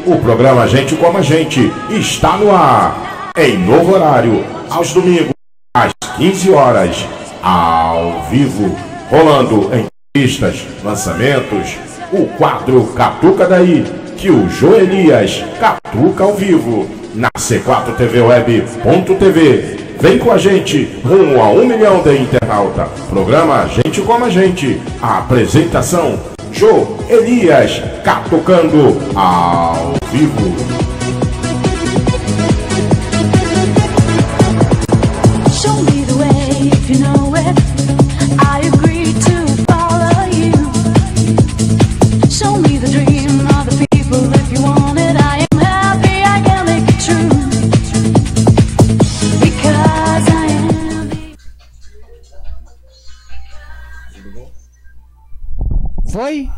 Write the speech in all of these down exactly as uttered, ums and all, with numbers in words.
O programa Gente Como a Gente está no ar. Em novo horário, aos domingos, às quinze horas, ao vivo, rolando entrevistas, lançamentos, o quadro Catuca Daí, que o Joelias catuca ao vivo, na C quatro T V Web ponto T V. Vem com a gente, rumo a um milhão de internauta. Programa Gente Como a Gente. A apresentação, Joelias catucando ao vivo. Show me the way if you know it. I agree to follow you. Show me the dream of the people if you want it. I am happy I can make it true. Because I am the... Foi?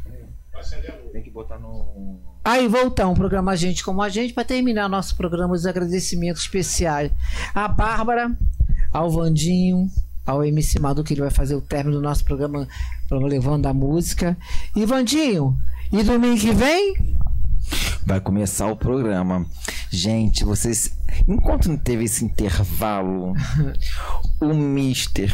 Tem que botar no... Aí voltamos, o programa Gente Como a Gente, para terminar nosso programa, os agradecimentos especiais à Bárbara, ao Vandinho, ao M C Madu, que ele vai fazer o término do nosso programa, levando a música. E Vandinho, e domingo que vem? Vai começar o programa. Gente, vocês... Enquanto não teve esse intervalo, o mister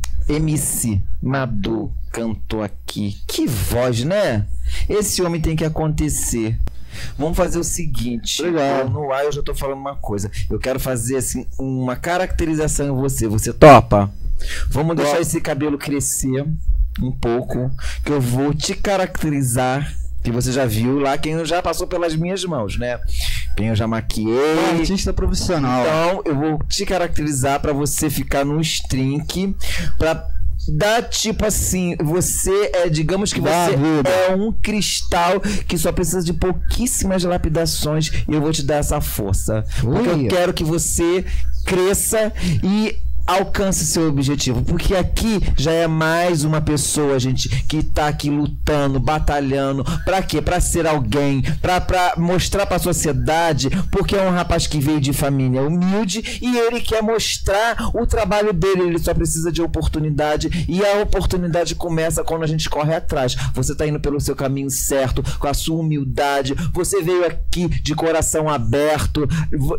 M C Madu cantou aqui. Que voz, né? Esse homem tem que acontecer. Vamos fazer o seguinte. Eu, no ar eu já tô falando uma coisa. Eu quero fazer assim uma caracterização em você. Você topa? Vamos deixar esse cabelo crescer um pouco, que eu vou te caracterizar. Que você já viu lá, quem já passou pelas minhas mãos, né? Quem eu já maquiei. Um artista profissional. Então eu vou te caracterizar pra você ficar no string, pra dá tipo assim, você é, digamos que Dá você vida. é um cristal que só precisa de pouquíssimas lapidações e eu vou te dar essa força. Porque eu Ui. quero que você cresça e alcance seu objetivo, porque aqui já é mais uma pessoa, gente, que tá aqui lutando, batalhando, pra quê? Pra ser alguém, pra, pra mostrar pra sociedade, porque é um rapaz que veio de família humilde e ele quer mostrar o trabalho dele, ele só precisa de oportunidade e a oportunidade começa quando a gente corre atrás. Você tá indo pelo seu caminho certo, com a sua humildade, você veio aqui de coração aberto,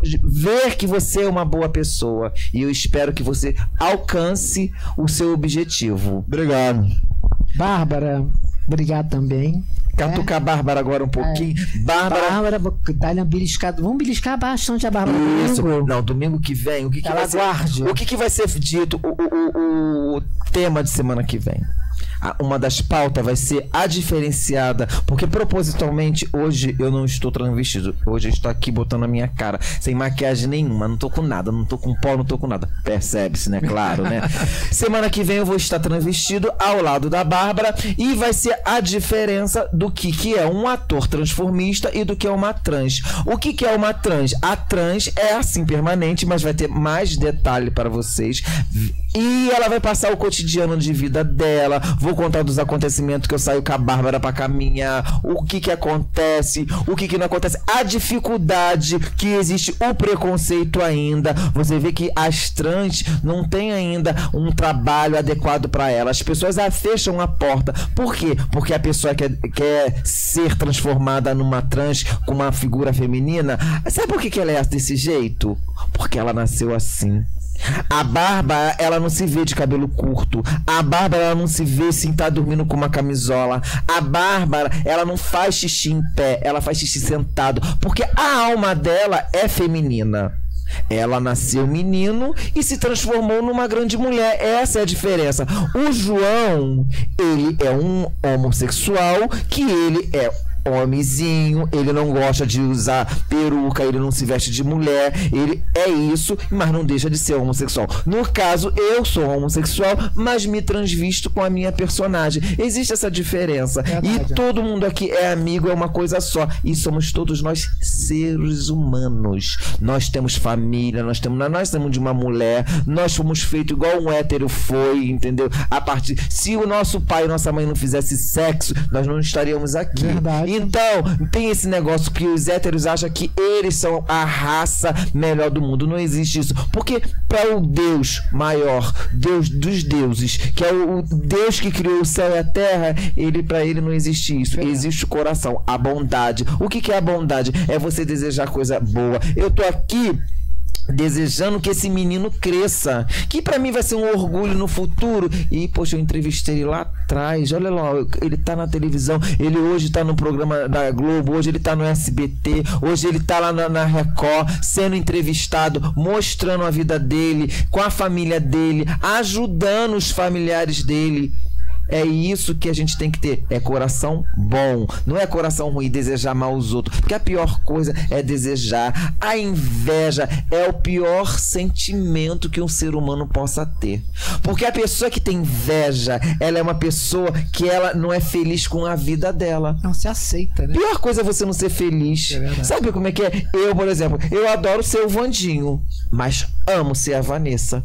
ver que você é uma boa pessoa e eu espero que você você alcance o seu objetivo. Obrigado. Bárbara, obrigado também. Catucar a Bárbara agora um pouquinho. É. Bárbara. Bárbara, vou dar-lhe uma beliscada. Vamos beliscar bastante a Bárbara. Isso. Domingo. Não, domingo que vem, o que, que Ela vai ser? guarde. O que, que vai ser dito? O, o, o, o tema de semana que vem. Uma das pautas vai ser a diferenciada, porque propositalmente hoje eu não estou transvestido. Hoje eu estou aqui botando a minha cara sem maquiagem nenhuma, não tô com nada, não tô com pó, não tô com nada. Percebe-se, né? Claro, né? Semana que vem eu vou estar transvestido ao lado da Bárbara e vai ser a diferença do que, que é um ator transformista e do que é uma trans. O que, que é uma trans? A trans é assim permanente, mas vai ter mais detalhe para vocês. E ela vai passar o cotidiano de vida dela. Vou contar dos acontecimentos que eu saio com a Bárbara pra caminhar. O que que acontece, o que que não acontece. A dificuldade que existe, o preconceito ainda. Você vê que as trans não têm ainda um trabalho adequado pra elas. As pessoas a fecham a porta. Por quê? Porque a pessoa quer, quer ser transformada numa trans com uma figura feminina. Sabe por que que ela é desse jeito? Porque ela nasceu assim. A Bárbara, ela não se vê de cabelo curto. A Bárbara, ela não se vê sem estar dormindo com uma camisola. A Bárbara, ela não faz xixi em pé, ela faz xixi sentado, porque a alma dela é feminina. Ela nasceu menino e se transformou numa grande mulher. Essa é a diferença. O João, ele é um homossexual, que ele é homenzinho, ele não gosta de usar peruca, ele não se veste de mulher, ele é isso, mas não deixa de ser homossexual. No caso, eu sou homossexual, mas me transvisto com a minha personagem. Existe essa diferença. Verdade. E todo mundo aqui é amigo, é uma coisa só. E somos todos nós seres humanos. Nós temos família, nós temos, nós temos de uma mulher, nós fomos feitos igual um hétero foi, entendeu? A partir, se o nosso pai e nossa mãe não fizesse sexo, nós não estaríamos aqui. Verdade. Então, tem esse negócio que os héteros acham que eles são a raça melhor do mundo. Não existe isso. Porque para o Deus maior, Deus dos deuses, que é o, o Deus que criou o céu e a terra, ele, para ele não existe isso. Existe o coração, a bondade. O que, que é a bondade? É você desejar coisa boa. Eu tô aqui desejando que esse menino cresça, que pra mim vai ser um orgulho no futuro. E poxa, eu entrevistei ele lá atrás, olha lá, ele tá na televisão, ele hoje tá no programa da Globo, hoje ele tá no S B T, hoje ele tá lá na, na Record sendo entrevistado, mostrando a vida dele, com a família dele, ajudando os familiares dele. É isso que a gente tem que ter, é coração bom, não é coração ruim, desejar mal aos outros, porque a pior coisa é desejar. A inveja é o pior sentimento que um ser humano possa ter, porque a pessoa que tem inveja, ela é uma pessoa que ela não é feliz com a vida dela. Não se aceita, né? Pior coisa é você não ser feliz. É Sabe como é que é? Eu, por exemplo, eu adoro ser o Vandinho, mas amo ser a Vanessa.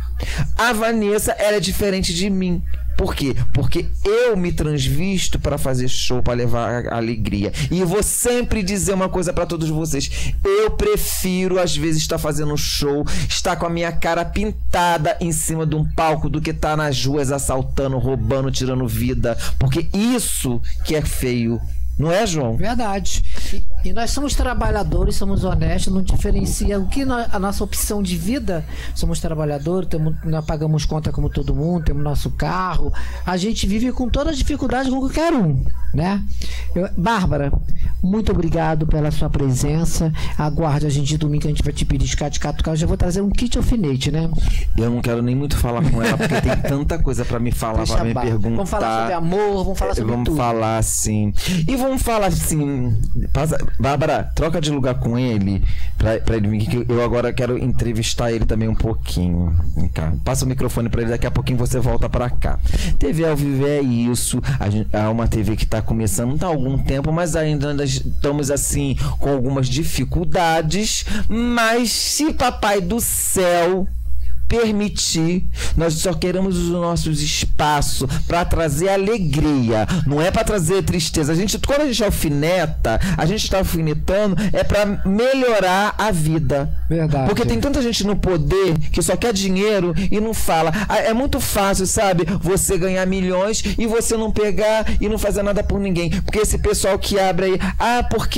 A Vanessa, ela é diferente de mim. Por quê? Porque eu me transvisto para fazer show, para levar alegria. E eu vou sempre dizer uma coisa para todos vocês: eu prefiro às vezes estar fazendo show, estar com a minha cara pintada em cima de um palco, do que estar nas ruas assaltando, roubando, tirando vida. Porque isso que é feio. Não é, João? Verdade. E, e nós somos trabalhadores, somos honestos, não diferencia o que nós, a nossa opção de vida. Somos trabalhadores, temos, nós pagamos conta como todo mundo, temos nosso carro. A gente vive com toda a dificuldade com qualquer um, né? Eu, Bárbara, muito obrigado pela sua presença. Aguarde a gente domingo, a gente vai te beliscar de catucar. Eu já vou trazer um kit alfinete, né? Eu não quero nem muito falar com ela, porque tem tanta coisa pra me falar, Deixa pra me bar. perguntar. Vamos falar sobre amor, vamos falar sobre Vamos tudo. falar assim. E vamos falar assim. Passa, Bárbara, troca de lugar com ele pra, pra ele vir, que eu agora quero entrevistar ele também um pouquinho. Vem cá. Passa o microfone pra ele, daqui a pouquinho você volta pra cá. T V ao vivo é isso. A gente, é uma T V que tá começando, não tá há algum tempo, mas ainda, ainda estamos assim com algumas dificuldades. Mas se Papai do Céu permitir, nós só queremos os nossos espaços para trazer alegria, não é para trazer tristeza. A gente, quando a gente alfineta, a gente está alfinetando é para melhorar a vida. Verdade. Porque tem tanta gente no poder que só quer dinheiro e não fala. É muito fácil, sabe, você ganhar milhões e você não pegar e não fazer nada por ninguém. Porque esse pessoal que abre aí, ah, porque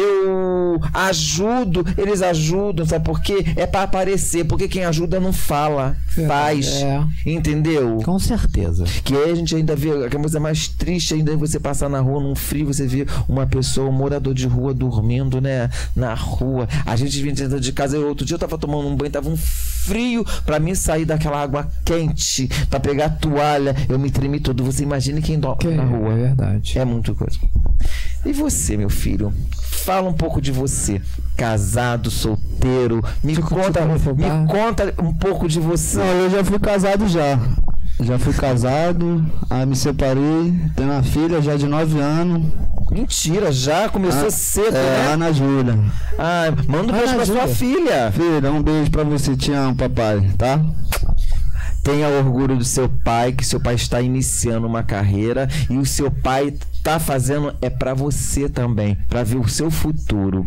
eu ajudo, eles ajudam, sabe por quê? É para aparecer, porque quem ajuda não fala. Fala, faz, É. entendeu? Com certeza. Que aí a gente ainda vê, a coisa mais triste ainda é você passar na rua num frio, você vê uma pessoa, um morador de rua dormindo, né, na rua. A gente vinha dentro de casa, eu, outro dia eu tava tomando um banho, tava um frio pra mim sair daquela água quente, pra pegar a toalha, eu me tremi todo. Você imagina quem dorme na rua. É verdade. É muita coisa. E você, meu filho? Fala um pouco de você. Casado, solteiro. Me Fico conta, tipo, me ah. conta um pouco de você. Não, eu já fui casado já. Já fui casado, aí me separei, tenho uma filha já de nove anos. Mentira, já começou Ah, cedo, é, né? Ana Júlia. Ah, manda um beijo Ana pra sua Júlia. filha. Filha, um beijo pra você, te amo, papai, tá? Tenha orgulho do seu pai, que seu pai está iniciando uma carreira e o seu pai tá fazendo é pra você também, pra ver o seu futuro.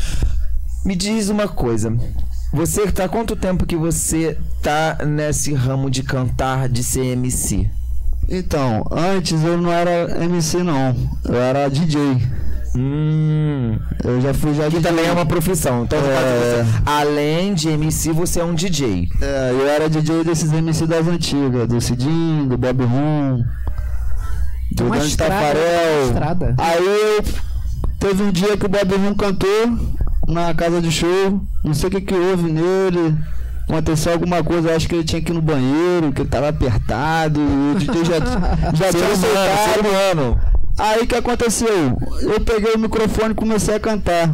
Me diz uma coisa. Você tá há quanto tempo que você tá nesse ramo de cantar, de ser M C? Então, antes eu não era M C não, eu era D J. Hum, Eu já fui já que D J. também é uma profissão. Então, no É. caso, você, além de M C, você é um D J. É, eu era D J desses M C das antigas, do Cidinho, do Bob Rum, do Uma Dante estrada, Tafarel. uma estrada. Aí eu, teve um dia que o Bob Rum cantou na casa de show, não sei o que que houve nele, aconteceu alguma coisa, eu acho que ele tinha que ir no banheiro, que ele tava apertado, o D J já, já Ser tinha humano, ser soltado. humano. Aí o que aconteceu? Eu peguei o microfone e comecei a cantar.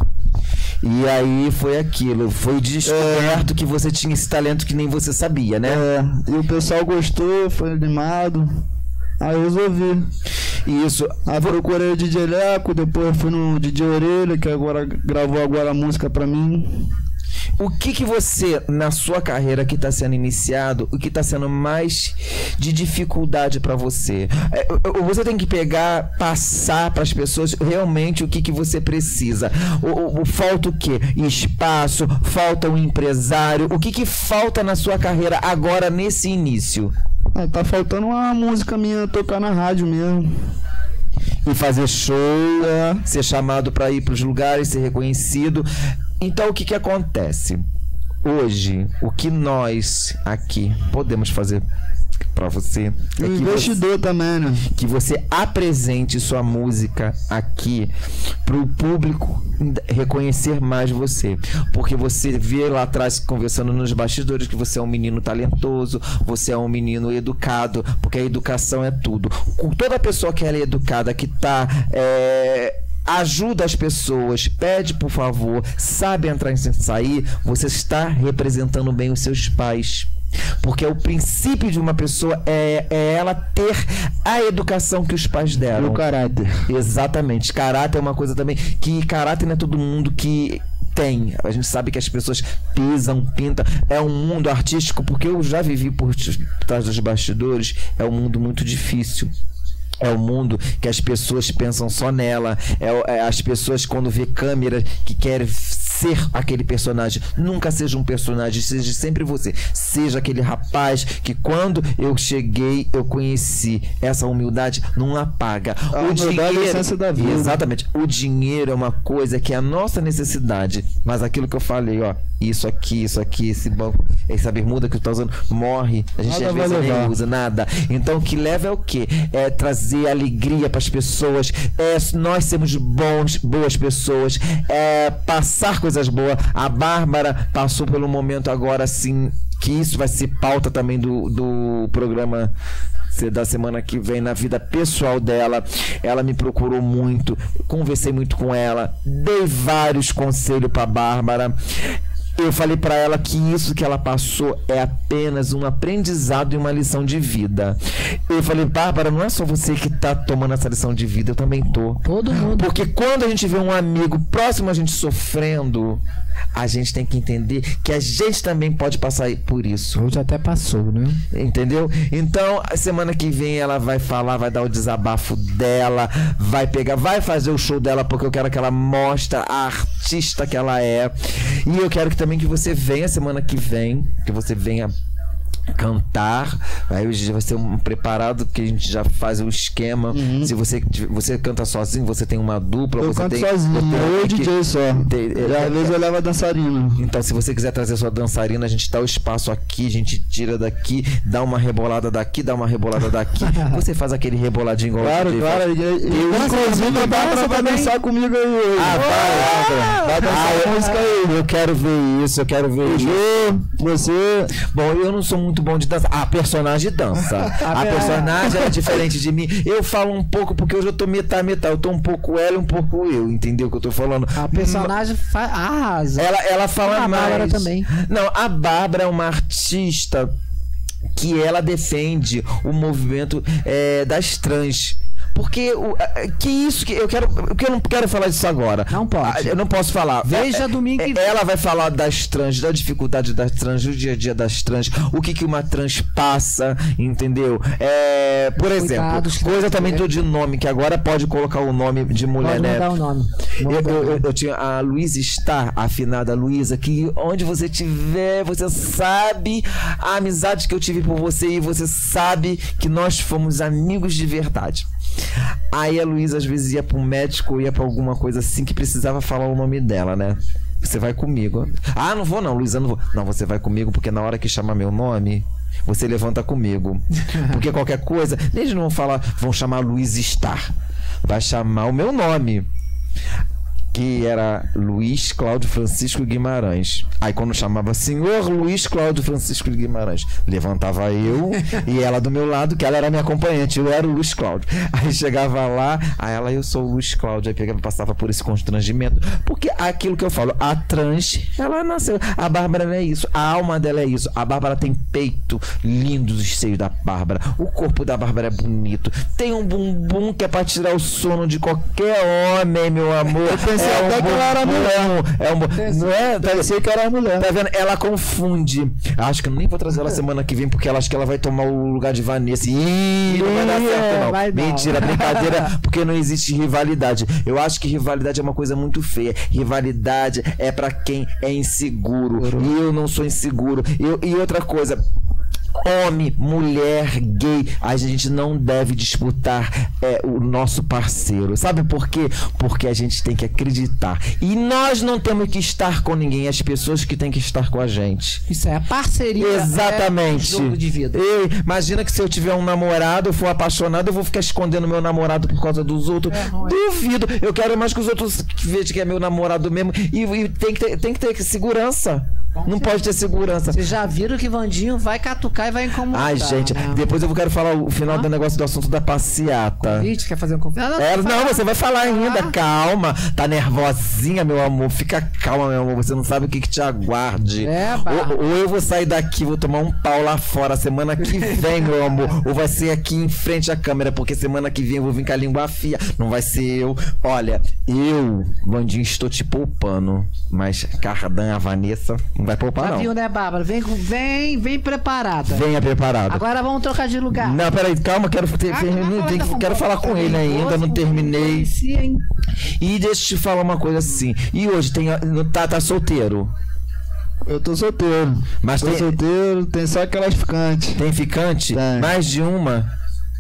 E aí foi aquilo, foi descoberto que você tinha esse talento que nem você sabia, né? É, e o pessoal gostou, foi animado. Aí eu resolvi. Isso. Aí procurei o D J Leco, depois fui no D J Orelha, que agora gravou agora a música pra mim. O que que você, na sua carreira que está sendo iniciado, o que está sendo mais de dificuldade para você? É, você tem que pegar, passar para as pessoas realmente o que que você precisa. O, o, o, falta o quê? Espaço, falta um empresário. O que que falta na sua carreira agora nesse início? Ah, tá faltando uma música minha tocar na rádio mesmo. E fazer show, é. Ser chamado para ir para os lugares, ser reconhecido. Então o que que acontece? Hoje, o que nós aqui podemos fazer para você é o que investidor você, também, né? que você apresente sua música aqui para o público reconhecer mais você, porque você vê lá atrás conversando nos bastidores que você é um menino talentoso, você é um menino educado, porque a educação é tudo. Com toda pessoa que ela é educada, que tá é, ajuda as pessoas, pede por favor, sabe entrar sem sair, você está representando bem os seus pais. Porque o princípio de uma pessoa é, é ela ter a educação que os pais deram. O caráter. Exatamente. Caráter é uma coisa também que caráter não é todo mundo que tem. A gente sabe que as pessoas pisam, pintam. É um mundo artístico, porque eu já vivi por trás dos bastidores. É um mundo muito difícil. É o mundo que as pessoas pensam só nela. É, é as pessoas quando vê câmera que querem ser aquele personagem. Nunca seja um personagem, seja sempre você. Seja aquele rapaz que quando eu cheguei, eu conheci. Essa humildade não apaga. A o humildade dinheiro, é a essência da vida. Exatamente. O dinheiro é uma coisa que é a nossa necessidade. Mas aquilo que eu falei, ó, isso aqui, isso aqui, esse banco, essa bermuda que tu tá usando, morre. A gente Nada às vezes vai nem levar. usa nada. Então o que leva é o quê? É trazer alegria para as pessoas, é nós sermos bons, boas pessoas, é passar coisas boas. A Bárbara passou pelo momento agora assim, que isso vai ser pauta também do, do programa da semana que vem, na vida pessoal dela. Ela me procurou muito, conversei muito com ela, dei vários conselhos para Bárbara. Eu falei para ela que isso que ela passou é apenas um aprendizado e uma lição de vida. Eu falei, Bárbara, não é só você que tá tomando essa lição de vida, eu também tô. Todo mundo. Porque quando a gente vê um amigo próximo a gente sofrendo, a gente tem que entender que a gente também pode passar por isso. Hoje até passou, né? Entendeu? Então, a semana que vem ela vai falar, vai dar o desabafo dela, vai pegar, vai fazer o show dela, porque eu quero que ela mostre a artista que ela é. E eu quero que também que você venha semana que vem, que você venha cantar. Aí hoje vai ser um preparado, que a gente já faz o esquema. Uhum. Se você, você canta sozinho, você tem uma dupla. Eu você canto tem, sozinho, eu e que, D J só. Tem, e às vezes eu levo a dançarina. Então, se você quiser trazer sua dançarina, a gente dá o espaço aqui, a gente tira daqui, dá uma rebolada daqui, dá uma rebolada daqui. Você faz aquele reboladinho igual Claro, o claro. E, e, inclusive a Bárbara vai dançar comigo aí hoje. Ah, vai, Bárbara. Vai dançar Ah, a música aí. Eu quero ver isso, eu quero ver isso. Você. Bom, eu não sou muito bom de dança. A personagem dança. A personagem é diferente de mim. Eu falo um pouco porque hoje eu tô metade, metade. Eu tô um pouco ela e um pouco eu. Entendeu o que eu tô falando? A personagem faz arrasa. Ela, ela fala a mais. A Bárbara também. Não, a Bárbara é uma artista que ela defende o movimento é, das trans. Porque o que isso que eu quero, que eu não quero falar disso agora. Não pode. Eu não posso falar. Veja é, domingo que Ela vai falar das trans, da dificuldade das trans, do dia a dia das trans, o que que uma trans passa, entendeu? É, por exemplo, Cuidados, coisa também é. tô de nome que agora pode colocar o nome de mulher, Pode né? mudar o nome. Eu, eu, eu, eu tinha a Luísa Star, a afinada Luísa, que onde você estiver, você sabe a amizade que eu tive por você e você sabe que nós fomos amigos de verdade. Aí a Luísa às vezes ia para um médico ou ia para alguma coisa assim que precisava falar o nome dela, né? Você vai comigo. Ah, não vou não, Luísa, não vou. Não, você vai comigo porque na hora que chamar meu nome, você levanta comigo. Porque qualquer coisa, eles não vão falar, vão chamar Luísa Star. Vai chamar o meu nome, que era Luiz Cláudio Francisco Guimarães. Aí quando chamava senhor Luiz Cláudio Francisco Guimarães, levantava eu e ela do meu lado, que ela era minha acompanhante, eu era o Luiz Cláudio. Aí chegava lá, aí ela, eu sou o Luiz Cláudio, aí pegava, passava por esse constrangimento, porque aquilo que eu falo, a trans, ela nasceu, a Bárbara não é isso, a alma dela é isso, a Bárbara tem peito lindo, os seios da Bárbara, o corpo da Bárbara é bonito, tem um bumbum que é pra tirar o sono de qualquer homem, meu amor. Eu pensei Parecia é um até que ela era bom- mulher. É um, bom- não é? Tá, Parecia que era mulher. tá vendo? Ela confunde. Acho que eu nem vou trazer ela semana que vem, porque ela acha que ela vai tomar o lugar de Vanessa. Ih, não vai dar certo, não. vai não. Mentira, brincadeira, porque não existe rivalidade. Eu acho que rivalidade é uma coisa muito feia. Rivalidade é pra quem é inseguro. E eu não sou inseguro. Eu, e outra coisa. Homem, mulher, gay, a gente não deve disputar é, o nosso parceiro. Sabe por quê? Porque a gente tem que acreditar. E nós não temos que estar com ninguém, as pessoas que têm que estar com a gente. Isso é a parceria. Exatamente. É um jogo de vida. Ei, imagina que se eu tiver um namorado, eu for apaixonado, eu vou ficar escondendo meu namorado por causa dos outros. É, não é. Duvido. Eu quero mais que os outros vejam que é meu namorado mesmo. E, e tem, que ter, tem que ter segurança. Não pode ter segurança. Vocês já viram que Vandinho vai catucar e vai incomodar. Ai, gente, né? depois eu quero falar o final Ah. do negócio do assunto da passeata. Convite, quer fazer um convite? Ah, É, não, não, você vai falar ainda, Ah. calma. Tá nervosinha, meu amor. Fica calma, meu amor. Você não sabe o que, que te aguarde. É, Barra. ou, ou eu vou sair daqui, vou tomar um pau lá fora semana que vem, meu amor. Ou vai ser aqui em frente à câmera, porque semana que vem eu vou vir com a língua afia. Não vai ser eu. Olha, eu, Vandinho, estou te poupando. Mas Cardan, a Vanessa, não vai poupar, Já não. viu, né, Bárbara? Vem, com- vem, vem preparada. Venha preparado. Agora vamos trocar de lugar. Não, peraí, calma, quero, ter, Ah, ter- não vai tem falar que- da quero falar com fofoca. ele ainda, não terminei. Conhecia, hein? E deixa eu te falar uma coisa assim. E hoje tem, a- não tá, tá solteiro? Eu tô solteiro. Mas tô tem- solteiro, tem só aquelas ficantes. Tem ficante? Tem. Mais de uma?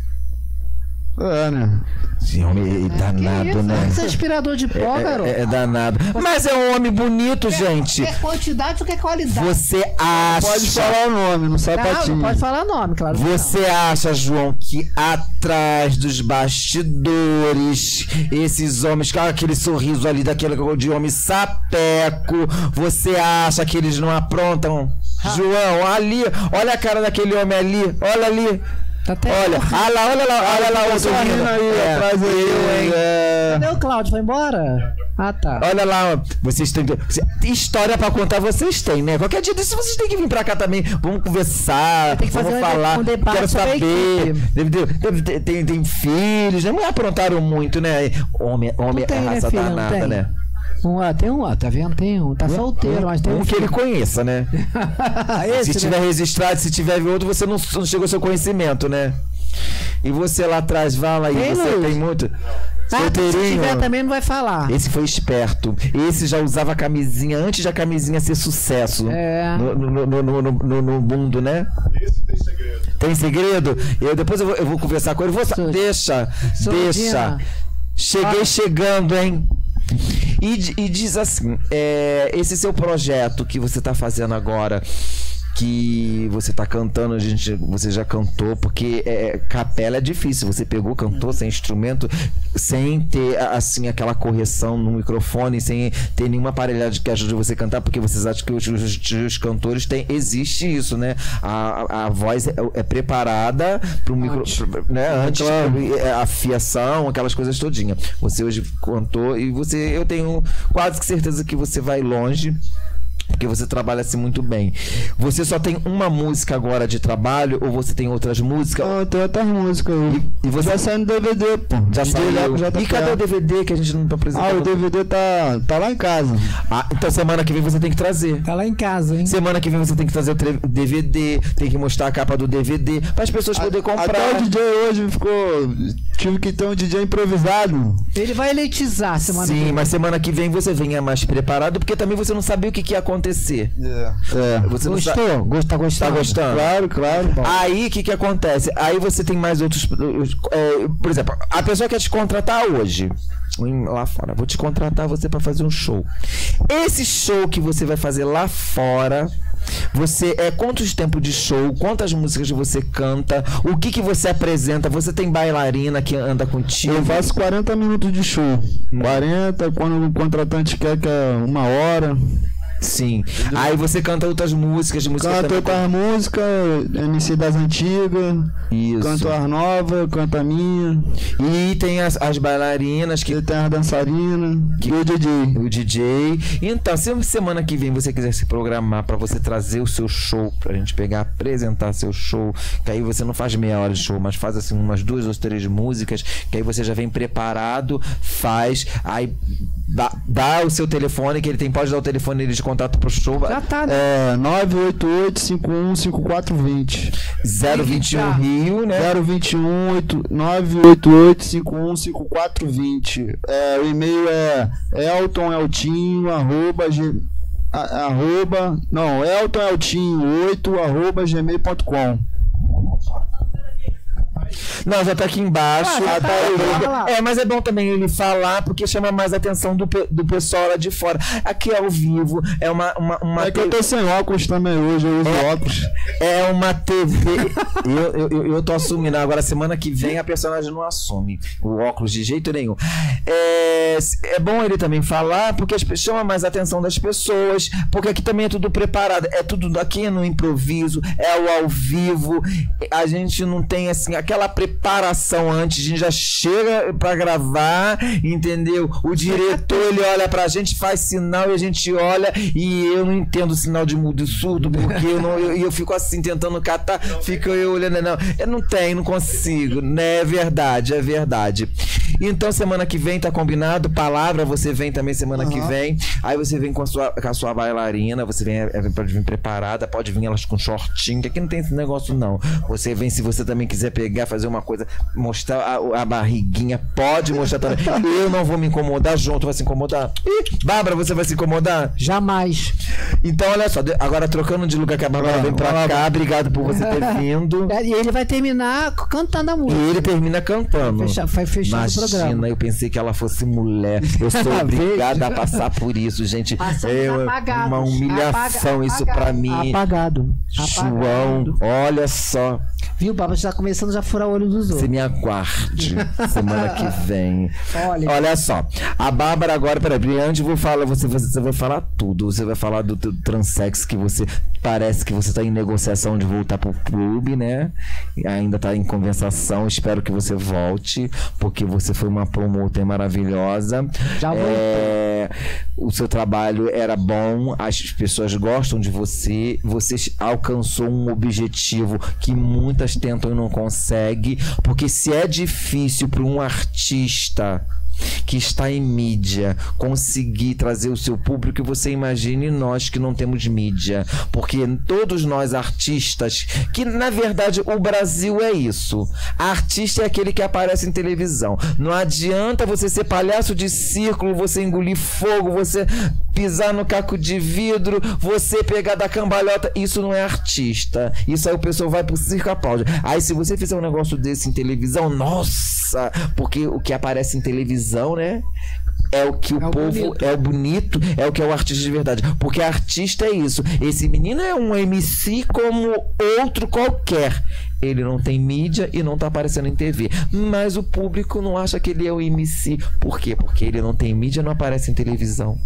É, né? Esse homem é Que danado, isso? né? Esse é aspirador de pó, garoto. É, é danado. Mas é um homem bonito, gente. Quer quantidade ou quer qualidade? Você acha... Pode falar o nome, no sapatinho. Não, não pode falar nome, claro. que não. Você acha, João, que atrás dos bastidores, esses homens com aquele sorriso ali daquele de homem sapeco, você acha que eles não aprontam? João, ali, olha a cara daquele homem ali, olha ali. Tá até Olha, olha lá, olha lá, olha lá, outro Tá rindo rindo aí, É, atrás aí. eu, hein? É. Cadê o Cláudio? Foi embora? Ah, tá. Olha lá, vocês têm história pra contar, vocês têm, né? Qualquer dia desse vocês têm que vir pra cá também. Vamos conversar, Tem que fazer vamos um- falar. um debate Quero sobre a saber. equipe. Deve ter, deve ter- tem, tem filhos, né? Não aprontaram muito, né? Homem, homem Tu tem, é né, raça filho? Não danada, tem? né? Um, ah, tem um, ah, tá vendo? Tem um. Tá solteiro, mas tem um. Um que ele conheça, né? Esse, Se tiver né? registrado, se tiver outro, você não, não chegou ao seu conhecimento, né? E você lá atrás, vai lá aí, Tem, você Luiz? tem muito. Ah, se Solteirinho. tiver também não vai falar. Esse foi esperto. Esse já usava camisinha antes de a camisinha ser sucesso É. no, no, no, no, no, no- no mundo, né? Esse tem segredo. Tem segredo? Eu, depois eu vou, eu vou conversar com ele. Vou, Sou- deixa, Sordina. deixa. Cheguei Ah. chegando, hein? E, di- e diz assim: é, esse seu projeto que você tá fazendo agora, que você tá cantando, a gente, você já cantou, porque é, capela é difícil. Você pegou, cantou sem instrumento, sem ter assim aquela correção no microfone, sem ter nenhuma aparelhagem que ajude você a cantar, porque vocês acham que os, os- os cantores têm, existe isso, né? A, a, a voz é, é preparada pro micro, né? Antes, é, a afiação, aquelas coisas todinha. Você hoje cantou e você, eu tenho quase que certeza que você vai longe. Porque você trabalha assim muito bem. Você só tem uma música agora de trabalho ou você tem outras músicas? Ah, tem outras músicas. E, e você Já saiu no D V D, pô. já D J saiu? Leco já tá E cadê perto. o D V D que a gente não apresentou? Ah, o D V D tá, tá lá em casa. Ah, então semana que vem você tem que trazer. Tá lá em casa, hein? Semana que vem você tem que trazer o tre- D V D, tem que mostrar a capa do D V D para as pessoas poderem comprar. Até o D J hoje ficou... Tive que ter um D J improvisado. Ele vai elitizar semana que Sim, vem. mas semana que vem você venha mais preparado, porque também você não sabia o que, que ia acontecer. É. Você não sa- Gostou? Gosta, Tá gostando? gostando? Claro, claro. Aí o que que acontece? Aí você tem mais outros. é, por exemplo, a pessoa quer te contratar hoje. em- Lá fora. Vou te contratar você pra fazer um show. Esse show que você vai fazer lá fora. Você é quantos tempos de show? Quantas músicas você canta? O que que você apresenta? Você tem bailarina que anda contigo? Eu faço quarenta minutos de show. Hum. quarenta, quando o contratante quer que é uma hora. Sim. Aí você canta outras músicas, de música Canto também. outras músicas, M C das antigas. Isso. Canto as novas, canto a minha. E tem as, as bailarinas que E tem as dançarinas. Que- E o D J. o D J. Então, se semana que vem você quiser se programar pra você trazer o seu show, pra gente pegar, apresentar seu show, que aí você não faz meia hora de show, mas faz assim umas duas ou três músicas, que aí você já vem preparado, faz, aí dá, dá o seu telefone, que ele tem, pode dar o telefone dele de contato pro show. Já tá, né? É nove oito oito, cinco um cinco quatro dois zero. zero vinte e um Rio, né? zero vinte e um, nove oito oito, cinco um cinco quatro dois zero. É, o e-mail é elton eltinho arroba, g, a, arroba não, elton eltinho oito arroba gmail ponto com. Não, já tá aqui embaixo. Ah, já Ah, tá tá aí, aí. fala lá. É, mas é bom também ele falar, porque chama mais a atenção do, pe- do pessoal lá de fora. Aqui é ao vivo, é uma... uma, uma É que eu tô sem óculos também hoje, eu uso óculos. É uma T V. eu, eu, eu, eu tô assumindo. Agora, semana que vem, a personagem não assume o óculos de jeito nenhum. É, é bom ele também falar, porque as, pe- chama mais a atenção das pessoas. Porque aqui também é tudo preparado. É tudo aqui é no improviso, é o ao vivo. A gente não tem assim aquela preparação antes. A gente já chega pra gravar, entendeu? O diretor ele olha pra gente, faz sinal e a gente olha. E eu não entendo o sinal de mudo e surdo, porque eu, não, eu, eu fico assim tentando catar, fico eu olhando, não, eu não tenho, não consigo, né? É verdade, é verdade. Então semana que vem tá combinado, palavra, você vem também semana que vem, aí você vem com a sua, com a sua bailarina, você vem, é, pode vir preparada, pode vir elas com shortinho, que aqui não tem esse negócio não. Você vem, se você também quiser pegar, fazer uma coisa, mostrar a, a barriguinha, pode mostrar também. Eu não vou me incomodar, junto vai se incomodar. Ih, Bárbara, você vai se incomodar? Jamais. Então, olha só, de- agora trocando de lugar que a Bárbara vem pra cá, obrigado por você ter vindo. É, E ele vai terminar cantando a música. E ele termina cantando. Fecha- vai fechando o programa. Imagina, eu pensei que ela fosse mulher. Eu sou obrigada a passar por isso, gente. Passamos É apagados. uma humilhação Apaga- isso pra apagado. mim. Apagado. João, Apagado. olha só. Viu, Baba? Já tá começando já a furar o olho dos Você outros. me aguarde semana que vem. Olha. Olha só, a Bárbara agora, peraí, brilhante, vou falar, você, você vai falar tudo. Você vai falar do, do transex que você parece que você tá em negociação de voltar pro clube, né? E ainda tá em conversação. Espero que você volte, porque você foi uma promoter maravilhosa. Já voltou. É, o seu trabalho era bom, as pessoas gostam de você, você alcançou um objetivo que muitas tentam e não conseguem, porque se é difícil para um artista que está em mídia conseguir trazer o seu público, você imagine nós que não temos mídia, porque todos nós artistas, que na verdade o Brasil é isso, artista é aquele que aparece em televisão, não adianta você ser palhaço de círculo, você engolir fogo, você pisar no caco de vidro, você pegar da cambalhota, isso não é artista, isso aí o pessoal vai pro circo aplaude. Aí se você fizer um negócio desse em televisão, nossa, porque o que aparece em televisão, né, é o que o, É o povo bonito. é o bonito, é o que é o artista de verdade, porque artista é isso, esse menino é um M C como outro qualquer, ele não tem mídia e não tá aparecendo em T V, mas o público não acha que ele é o M C. Por quê? Porque ele não tem mídia e não aparece em televisão.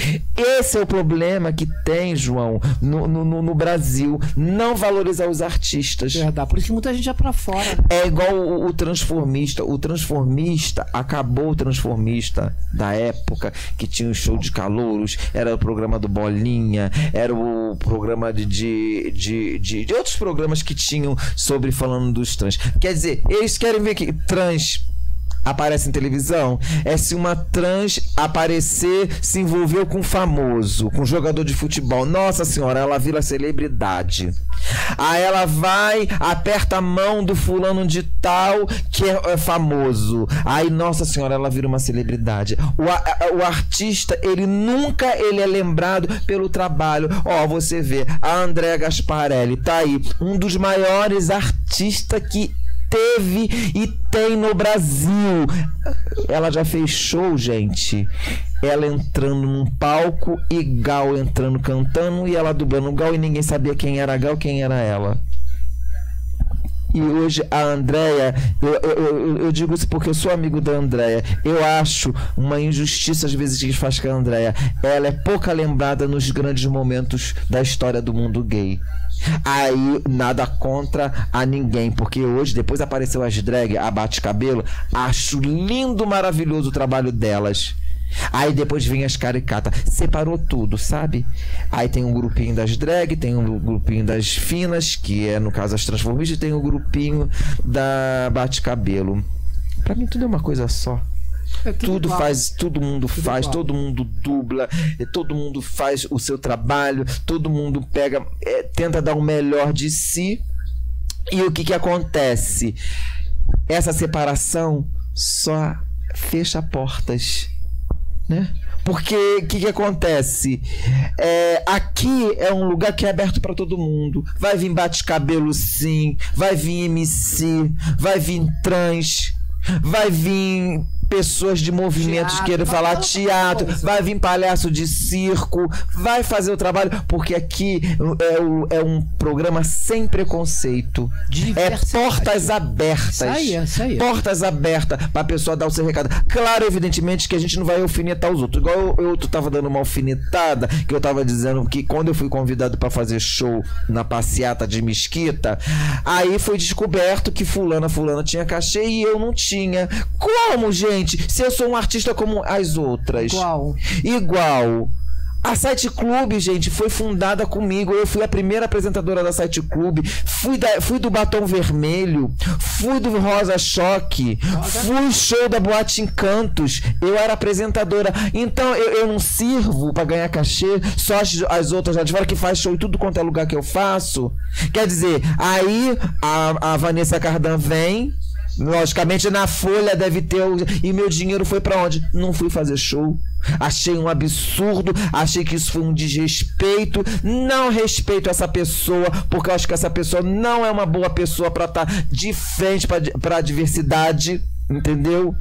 Esse é o problema que tem, João, no, no, no Brasil, não valorizar os artistas. Verdade. Por isso que muita gente vai pra fora. É igual o, o transformista. O transformista, acabou o transformista da época que tinha o show de calouros, era o programa do Bolinha, era o programa de, de, de, de, de outros programas que tinham sobre falando dos trans. Quer dizer, eles querem ver que trans aparece em televisão, é se uma trans aparecer, se envolveu com um famoso, com um jogador de futebol, nossa senhora, ela vira celebridade. Aí ela vai, aperta a mão do fulano de tal que é, é famoso, aí nossa senhora, ela vira uma celebridade. O, a, o artista, ele nunca ele é lembrado pelo trabalho. Ó, você vê, a Andréa Gasparelli tá aí, um dos maiores artistas que teve e tem no Brasil. Ela já fez show, gente, ela entrando num palco e Gal entrando cantando e ela dublando Gal e ninguém sabia quem era Gal, quem era ela. E hoje a Andréia, eu, eu, eu, eu digo isso porque eu sou amigo da Andréia. Eu acho uma injustiça às vezes que eles fazem com a Andréia. Ela é pouca lembrada nos grandes momentos da história do mundo gay. Aí nada contra a ninguém, porque hoje, depois apareceu as drag, a Bate-Cabelo. Acho lindo, maravilhoso o trabalho delas. Aí depois vem as caricatas, separou tudo, sabe? Aí tem um grupinho das drag, tem um grupinho das finas, que é no caso as transformistas, e tem um grupinho da Bate-Cabelo. Pra mim tudo é uma coisa só. É tudo tudo igual. faz, todo mundo Tudo faz, igual. todo mundo dubla, e todo mundo faz o seu trabalho, todo mundo pega, é, tenta dar o melhor de si. E o que que acontece? Essa separação só fecha portas, né? Porque o que, que acontece? É, aqui é um lugar que é aberto para todo mundo. Vai vir Bate-Cabelo, sim. Vai vir M C. Vai vir trans. Vai vir pessoas de movimentos Teatro, querendo vai falar outra teatro. coisa. Vai vir palhaço de circo. Vai fazer o trabalho. Porque aqui é, o- é um programa sem preconceito. É Diversidade. portas abertas. Isso aí, isso aí. Portas abertas pra pessoa dar o seu recado. Claro, evidentemente, que a gente não vai alfinetar os outros. Igual eu, eu tu tava dando uma alfinetada, que eu tava dizendo que quando eu fui convidado pra fazer show na passeata de Mesquita, aí foi descoberto que fulana, fulana tinha cachê e eu não tinha. Como, gente? Se eu sou um artista como as outras. Igual. Igual. A Site Club, gente, foi fundada comigo. Eu fui a primeira apresentadora da Site Club. Fui, da, fui do Batom Vermelho. Fui do Rosa Choque. Fui show da Boate Encantos. Eu era apresentadora. Então eu, eu não sirvo pra ganhar cachê. Só as, as outras lá de fora que faz show em tudo quanto é lugar que eu faço. Quer dizer, aí a, a Vanessa Cardan vem. Logicamente na Folha deve ter o... E meu dinheiro foi pra onde? Não fui fazer show. Achei um absurdo. Achei que isso foi um desrespeito. Não respeito essa pessoa, porque eu acho que essa pessoa não é uma boa pessoa pra estar de frente pra, pra diversidade. Entendeu?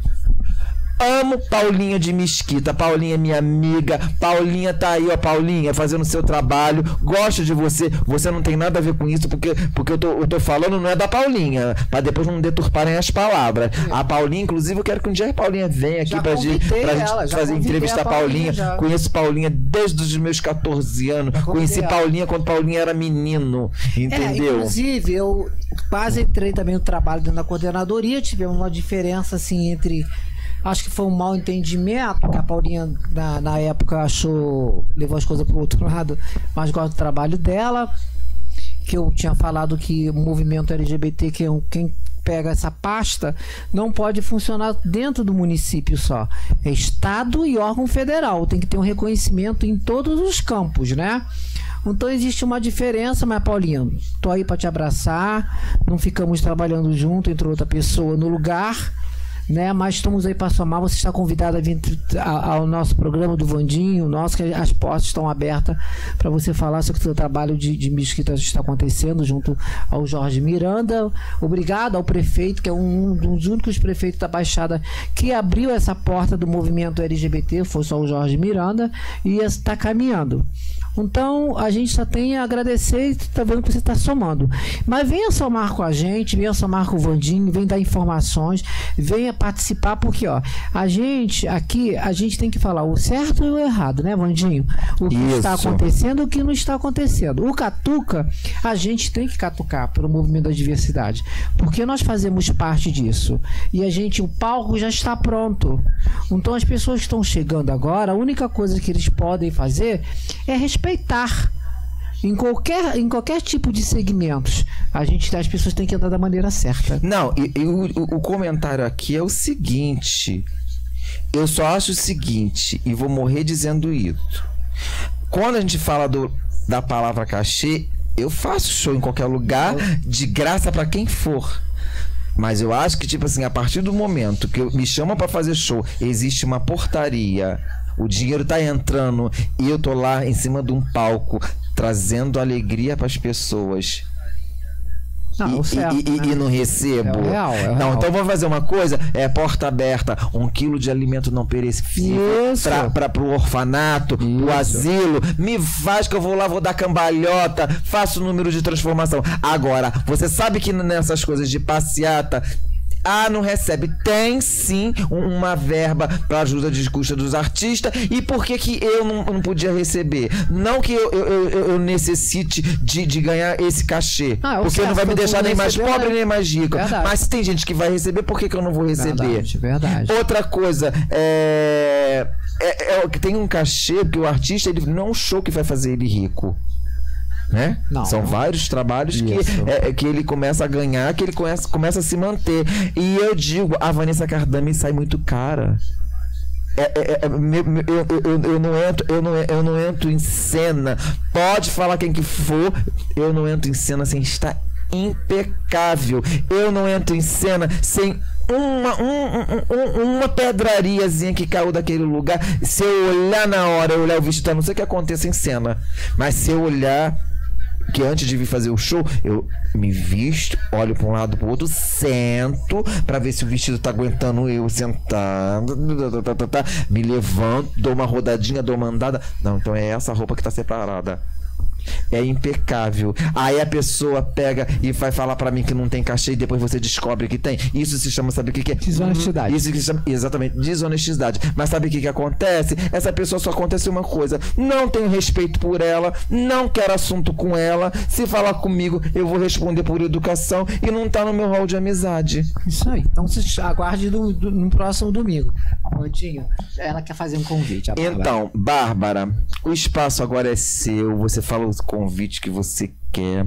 Amo Paulinha de Mesquita. Paulinha é minha amiga. Paulinha tá aí, ó. Paulinha, fazendo seu trabalho. Gosto de você. Você não tem nada a ver com isso, porque, porque eu, tô, eu tô falando não é da Paulinha, pra depois não deturparem as palavras. A Paulinha, inclusive, eu quero que um dia a Paulinha venha aqui Já pra, gente, convidei pra ela, gente já fazer convidei entrevista a a Paulinha. Paulinha já. Conheço Paulinha desde os meus catorze anos. Já convidei Conheci ela. Paulinha quando Paulinha era menino. É, Entendeu? inclusive, eu quase entrei também no trabalho dentro da coordenadoria. Tivemos uma diferença assim entre. Acho que foi um mal entendimento, que a Paulinha na, na época achou, levou as coisas para o outro lado, mas gosta do trabalho dela. Que eu tinha falado que o movimento L G B T, que é um- quem pega essa pasta, não pode funcionar dentro do município só. É Estado e órgão federal. Tem que ter um reconhecimento em todos os campos, né? Então existe uma diferença, mas Paulinha, tô aí para te abraçar. Não ficamos trabalhando junto, entrou outra pessoa no lugar, né? Mas estamos aí para somar. Você está convidada a vir a- ao nosso programa do Vandinho, nosso, que as portas estão abertas para você falar sobre o seu trabalho de, de Mesquita está acontecendo junto ao Jorge Miranda. Obrigado ao prefeito, que é um, um dos únicos prefeitos da Baixada que abriu essa porta do movimento L G B T, foi só o Jorge Miranda, e está caminhando. Então a gente só tem a agradecer e tá vendo que você está somando. Mas venha somar com a gente, venha somar com o Vandinho, venha dar informações, venha participar, porque ó, a gente aqui, a gente tem que falar o certo e o errado, né, Vandinho? O que Isso. está acontecendo e o que não está acontecendo. O Catuca, a gente tem que catucar pelo movimento da diversidade, porque nós fazemos parte disso. E a gente, o palco já está pronto. Então as pessoas que estão chegando agora, a única coisa que eles podem fazer é respeitar. Em qualquer, em qualquer tipo de segmentos, a gente, as pessoas têm que andar da maneira certa. Não, e, e o, o- o comentário aqui é o seguinte. Eu só acho o seguinte, e vou morrer dizendo isso. Quando a gente fala do, da palavra cachê, eu faço show em qualquer lugar, de graça pra quem for. Mas eu acho que, tipo assim, a partir do momento que eu, me chamam pra fazer show, existe uma portaria, o dinheiro tá entrando e eu tô lá em cima de um palco trazendo alegria pras pessoas. Não, e, o certo, e, e, né? e não recebo? É o real, é o não, real. então vamos fazer uma coisa, é porta aberta, um quilo de alimento não perecível Isso. pra, pra, pro orfanato, pro Isso. asilo, me faz que eu vou lá, vou dar cambalhota, faço o número de transformação. Agora, você sabe que nessas coisas de passeata, ah, não recebe. Tem sim um- uma verba para ajuda de custa dos artistas. E por que que eu não, não podia receber? Não que eu, eu, eu, eu necessite de, de ganhar esse cachê. Ah, é o porque não certo, vai me todo deixar mundo nem mais recebeu, pobre né? nem mais rico. Verdade. Mas se tem gente que vai receber, por que que eu não vou receber? Verdade, verdade. Outra coisa, é, é, é que tem um cachê, porque o artista ele não é um show que vai fazer ele rico. Né? Não. São vários trabalhos que, Isso. é, que ele começa a ganhar, que ele começa, começa a se manter. E eu digo, a Vanessa Cardami sai muito cara. É, é, é, meu- meu- eu, eu, eu, não entro, eu, não, eu não entro em cena. Pode falar quem que for, eu não entro em cena sem estar impecável. Eu não entro em cena sem uma, um, um, um- uma pedrariazinha que caiu daquele lugar. Se eu olhar na hora, eu olhar o vestido, a não sei o que aconteça em cena, mas se eu olhar, que antes de vir fazer o show, eu me visto, olho para um lado para o outro, sento para ver se o vestido tá aguentando eu sentando, tá, tá, tá, tá, me levanto, dou uma rodadinha, dou uma andada. Não, então é essa roupa que tá separada. É impecável. Aí a pessoa pega e vai falar pra mim que não tem cachê e depois você descobre que tem. Isso se chama, sabe o que que é? Desonestidade. Isso que se chama, exatamente, desonestidade. Mas sabe o que que acontece? Essa pessoa só acontece uma coisa: não tenho respeito por ela, não quero assunto com ela. Se falar comigo, eu vou responder por educação e não tá no meu hall de amizade. Isso aí. Então você aguarde do, do- no próximo domingo. Rodinho, ela quer fazer um convite. a Bárbara. Então, Bárbara, o espaço agora é seu. Você fala o convite que você quer.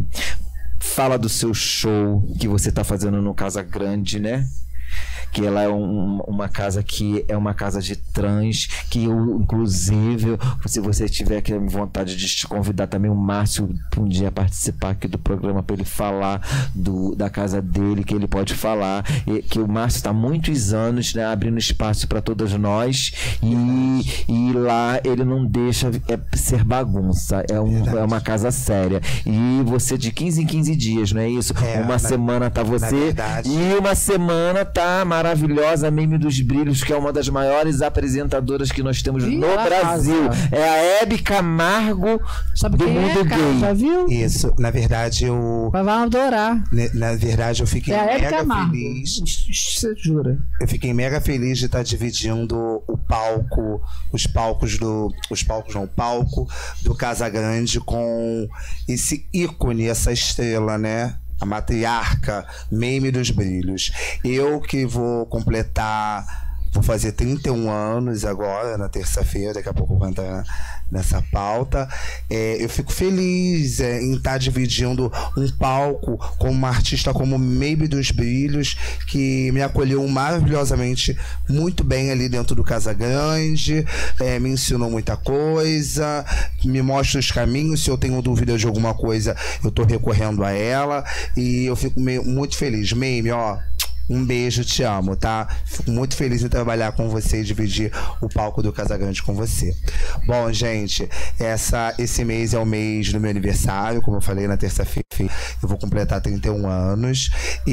Fala do seu show que você tá fazendo no Casa Grande, né? Que ela é um- uma casa que é uma casa de trans, que eu, inclusive, se você tiver aqui vontade de te convidar também o Márcio para um dia participar aqui do programa para ele falar do, da casa dele, que ele pode falar, e, que o Márcio está há muitos anos, né, abrindo espaço para todas nós, e, e lá ele não deixa é, ser bagunça, é, um, é uma casa séria. E você de quinze em quinze dias, não é isso? É, uma na- semana tá você verdade. e uma semana tá maravilhosa, Meme dos Brilhos, que é uma das maiores apresentadoras que nós temos Ih, no ela Brasil. arrasa. É a Hebe Camargo Sabe do quem mundo é, cara? gay. Já viu? Isso, na verdade eu. Vai vai adorar. ne- Na verdade eu fiquei É a Hebe mega Camargo. feliz. Você jura? Eu fiquei mega feliz de estar dividindo o palco, os palcos do. Os palcos não, o palco do Casa Grande com esse ícone, essa estrela, né? A matriarca, Meme dos Brilhos. Eu que vou completar. Vou fazer trinta e um anos agora, na terça-feira, daqui a pouco eu vou entrar nessa pauta. É, eu fico feliz é, em estar dividindo um palco com uma artista como Meme dos Brilhos, que me acolheu maravilhosamente, muito bem ali dentro do Casa Grande, é, me ensinou muita coisa, me mostra os caminhos. Se eu tenho dúvida de alguma coisa, eu tô recorrendo a ela, e eu fico meio, muito feliz. Meme, ó, um beijo, te amo, tá? Fico muito feliz em trabalhar com você e dividir o palco do Casa Grande com você. Bom, gente, essa, esse mês é o mês do meu aniversário, como eu falei na terça-feira. Eu vou completar trinta e um anos.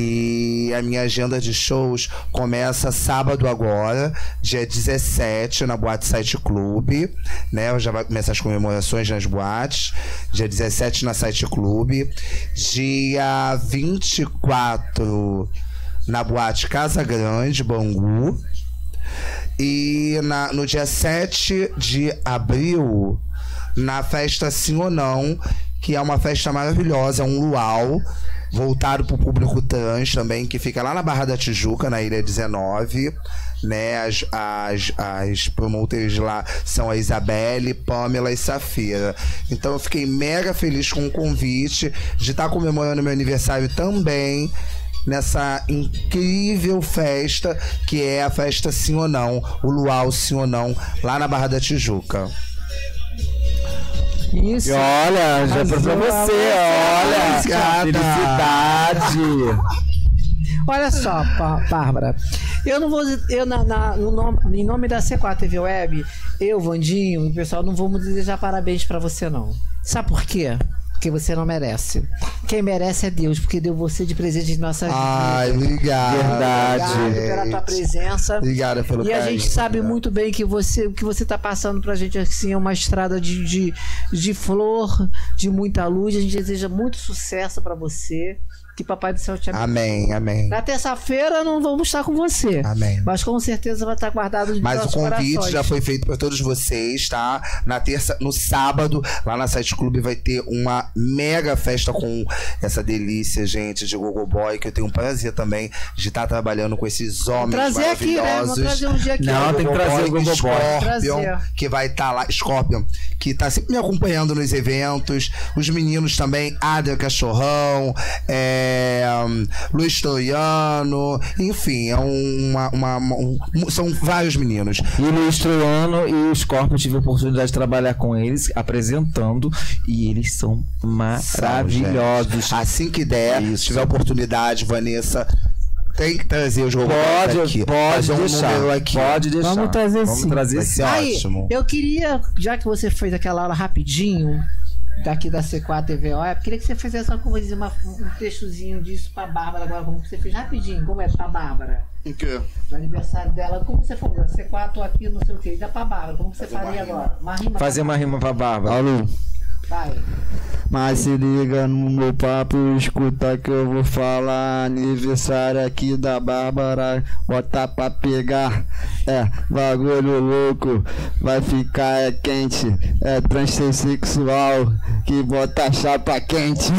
E a minha agenda de shows começa sábado agora, dia dezessete, na Boate Site Club, né? Já vai começar as comemorações nas boates. Dia dezessete na Site Club. Dia vinte e quatro na Boate Casa Grande, Bangu. E na, no dia sete de abril, na festa Sim ou Não, que é uma festa maravilhosa, é um luau voltado para o público trans também, que fica lá na Barra da Tijuca, na Ilha dezenove, né? As, as, as promoters lá são a Isabelle, Pamela e Safira. Então eu fiquei mega feliz com o convite de estar comemorando meu aniversário também nessa incrível festa que é a festa Sim ou Não, o Luau Sim ou Não, lá na Barra da Tijuca. Isso. E olha, já foi pra você, olha, Gata. felicidade. Olha só, Pá- Bárbara. Eu não vou. Eu, na, na- no nome, em nome da C quatro T V Web, eu, Vandinho, o pessoal, não vamos desejar parabéns pra você, não. Sabe por quê? porque você não merece. Quem merece é Deus, porque deu você de presente de nossas Ai, vidas. obrigado. Verdade. Obrigado pela tua presença. Obrigada pelo E a carinho, gente sabe né? muito bem que você, o que você tá passando pra gente assim é uma estrada de, de, de flor, de muita luz. A gente deseja muito sucesso pra você. Que Papai do Céu te abençoe. Amém, amém. Na terça-feira não vamos estar com você. Amém. Mas com certeza vai estar guardado de Mas o nossos convite corações. já foi feito para todos vocês, tá? Na terça, no sábado, lá na Site Club vai ter uma mega festa com essa delícia, gente, de Gogo Boy, que eu tenho um prazer também de estar trabalhando com esses homens trazer aqui, né? Vamos maravilhosos. trazer um dia aqui. Não, tem que trazer o Gogo Boy. Scorpion, Trazer. que vai estar lá, Scorpion, que tá sempre me acompanhando nos eventos. Os meninos também, Adria Cachorrão, é, Luiz Troiano, enfim, é uma, uma, uma- um- são vários meninos. E o Luiz Troiano e o Scorpion, eu tive a oportunidade de trabalhar com eles, apresentando, e eles são maravilhosos. Assim que der, se tiver oportunidade, Vanessa, tem que trazer os robôs Pode, aqui. pode fazer um deixar, número aqui. pode deixar. Vamos trazer Vamos sim. trazer Vai sim. ser Aí, ótimo. eu queria, já que você fez aquela aula rapidinho, daqui da C quatro T V O, eu queria que você fizesse uma coisa, uma, um textozinho disso pra Bárbara agora, como você fez rapidinho, como é pra Bárbara? O quê? Do aniversário dela, como você for, C quatro aqui, não sei o que, dá pra Bárbara, como você faria agora? Uma rima. Fazer uma rima pra Bárbara. Alô? Vai. Mas se liga no meu papo, escuta que eu vou falar. Aniversário aqui da Bárbara, bota pra pegar. É, bagulho louco, vai ficar é quente. É transexual que bota chapa quente.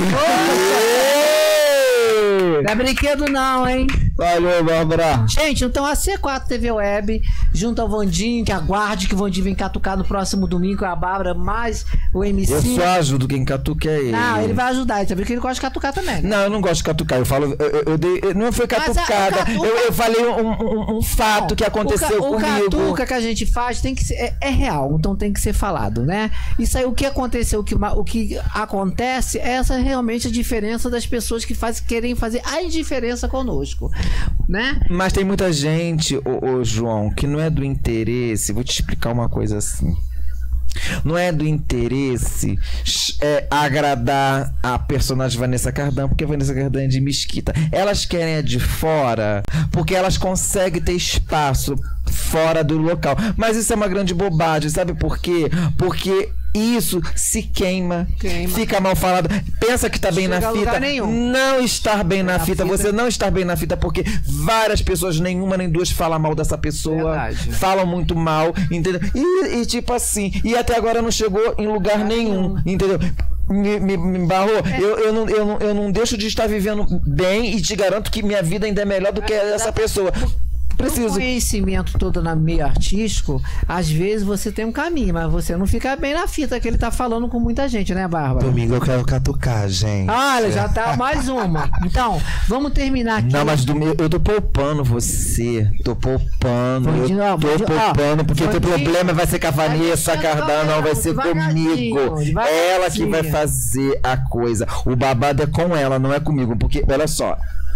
Não é brinquedo não, hein? Valeu, Bárbara. Gente, então a C quatro T V Web, junto ao Vandinho, que aguarde que o Vandinho vem catucar no próximo domingo com a Bárbara, mais o M C. Eu só ajudo, quem catuca é ele. Não, ele vai ajudar, você viu que ele gosta de catucar também. Não, eu não gosto de catucar. Eu falo, eu, eu, eu dei, eu- não foi Mas a- o catucada. catuca- Eu, eu falei um, um- um fato que aconteceu o, ca- comigo. O catuca que a gente faz tem que ser, é, é real, então tem que ser falado, né? Isso aí, o que aconteceu, o que, ma- o que acontece é essa realmente a diferença das pessoas que faz, querem fazer a indiferença conosco, né? Mas tem muita gente, ô, ô, João, que não é do interesse. Vou te explicar uma coisa assim. Não é do interesse é, agradar a personagem Vanessa Cardan, porque a Vanessa Cardan é de Mesquita. Elas querem é de fora, porque elas conseguem ter espaço fora do local. Mas isso é uma grande bobagem, sabe por quê? Porque isso se queima, Queima. fica mal falado. Pensa que tá bem Chega na a lugar fita. nenhum. Não estar bem na, Na fita, fita. você não estar bem na fita, porque várias pessoas, nenhuma nem duas, falam mal dessa pessoa. Verdade. Falam muito mal, entendeu? E, e tipo assim, e até agora não chegou em lugar nenhum, entendeu? Me, me, me barrou. É. Eu, eu, não, eu, não, eu não deixo de estar vivendo bem e te garanto que minha vida ainda é melhor do que É, essa pessoa. O Preciso. conhecimento todo no meio artístico, às vezes você tem um caminho, mas você não fica bem na fita que ele tá falando com muita gente, né, Bárbara? Domingo eu quero catucar, gente. Olha, já tá mais uma. Então, vamos terminar aqui. Não, mas do meu, eu tô poupando você. Tô poupando. Vandinho, ó, Eu tô Vandinho, ó, poupando, porque o teu Vandinho, problema vai ser com a Vanessa vai Cardan, não vai ser devagarzinho, comigo. devagarzinho. Ela que vai fazer a coisa. O babado é com ela, não é comigo. Porque, olha só.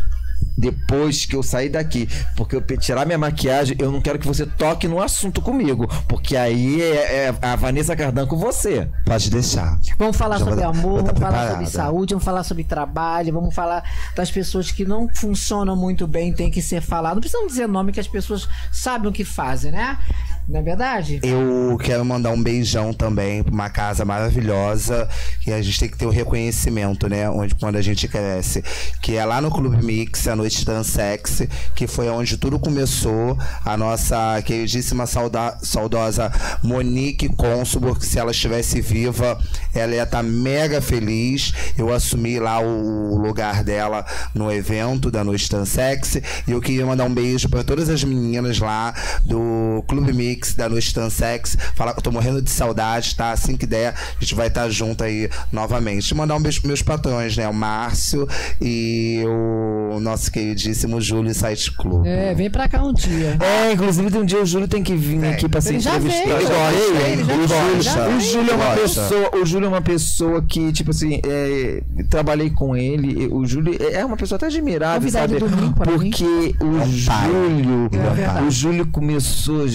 Depois que eu sair daqui, porque eu pe- tirar minha maquiagem, eu não quero que você toque no assunto comigo. Porque aí é, é a Vanessa Cardan com você. Pode deixar. Vamos falar Já sobre vou- amor, vou tá vamos falar preparada. sobre saúde, vamos falar sobre trabalho, vamos falar das pessoas que não funcionam muito bem, tem que ser falado. Não precisamos dizer nome, que as pessoas sabem o que fazem, né? Não é verdade? Eu quero mandar um beijão também pra uma casa maravilhosa, que a gente tem que ter o reconhecimento, né? Onde, quando a gente cresce. Que é lá no Clube Mix, a Noite Transex, que foi onde tudo começou. A nossa queridíssima sauda, saudosa Monique Consubor, que se ela estivesse viva, ela ia estar mega feliz. Eu assumi lá o lugar dela no evento da Noite Transex. E eu queria mandar um beijo para todas as meninas lá do Clube Mix, da Noite Transex. Falar que eu tô morrendo de saudade, tá? Assim que der, a gente vai estar junto aí novamente. Mandar um beijo pros meus patrões, né? O Márcio e o nosso queridíssimo Júlio Site Club. É, vem pra cá um dia. É, inclusive um dia o Júlio tem que vir Tem. aqui pra ser Ele já entrevistado. veio, Ele já gosta, veio, ele ele já o veio, Júlio, já o veio. Júlio é uma Gosta. pessoa, o Júlio é uma pessoa que, tipo assim, é, trabalhei com ele. O Júlio é uma pessoa até admirável, Novidade sabe? do domingo pra mim. Porque o pai. Júlio, É verdade. o Júlio começou, gente, numa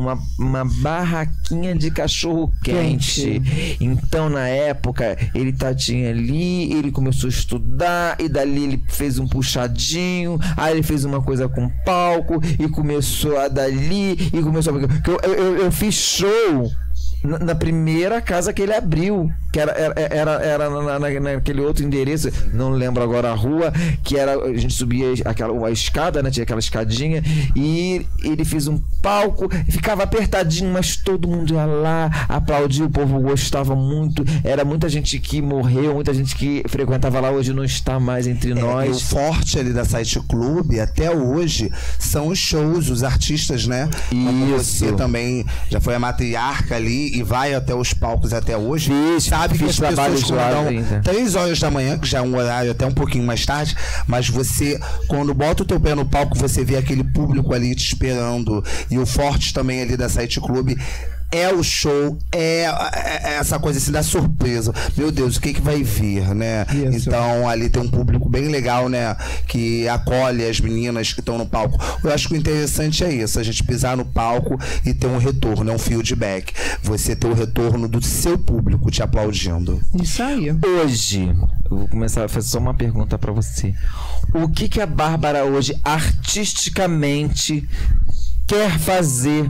uma, uma barraquinha de cachorro-quente. Então, na época, ele tá, tinha ali, ele começou a estudar, e dali ele fez um puxadinho, aí ele fez uma coisa com palco, e começou a dali, e começou a... Eu, eu, eu fiz show na, na primeira casa que ele abriu, que era, era, era, era na, na, naquele outro endereço, não lembro agora a rua, que era, a gente subia aquela, a escada, né, tinha aquela escadinha, e ele fez um palco, ficava apertadinho, mas todo mundo ia lá, aplaudia, o povo gostava muito, era muita gente que morreu, muita gente que frequentava lá, hoje não está mais entre É, nós. e o forte ali da Site Club, até hoje, são os shows, os artistas, né? Como Isso. você também já foi a matriarca ali e vai até os palcos até hoje. Fiz, sabe que fiz as pessoas trabalhos lá quando ainda. dão três horas da manhã, que já é um horário até um pouquinho mais tarde, mas você, quando bota o teu pé no palco, você vê aquele público ali te esperando. E o forte também ali da Site Club é o show, é, é essa coisa assim da surpresa. Meu Deus, o que que vai vir, né? Isso. Então ali tem um público bem legal, né? Que acolhe as meninas que estão no palco. Eu acho que o interessante é isso, a gente pisar no palco e ter um retorno, é um feedback. Você ter o retorno do seu público te aplaudindo. Isso aí. Hoje, eu vou começar a fazer só uma pergunta pra você. O que que a Bárbara hoje, artisticamente, quer fazer?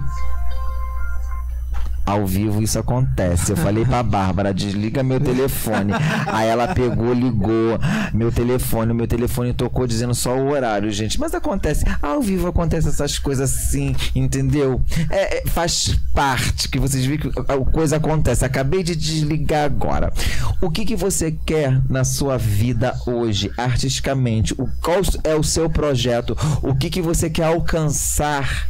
Ao vivo isso acontece. Eu falei pra Bárbara, desliga meu telefone. Aí ela pegou, ligou meu telefone, meu telefone tocou dizendo só o horário, gente. Mas acontece, ao vivo acontece essas coisas assim, entendeu? É, é, faz parte, que vocês viram que a coisa acontece. Acabei de desligar agora. O que que você quer na sua vida hoje, artisticamente? O, qual é o seu projeto? O que que você quer alcançar?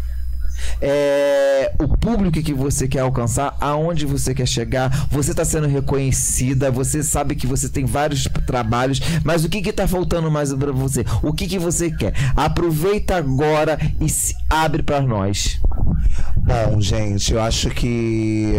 É, o público que você quer alcançar, aonde você quer chegar, você está sendo reconhecida, você sabe que você tem vários trabalhos, mas o que que tá faltando mais para você? O que que você quer? Aproveita agora e se abre para nós. Bom, gente, eu acho que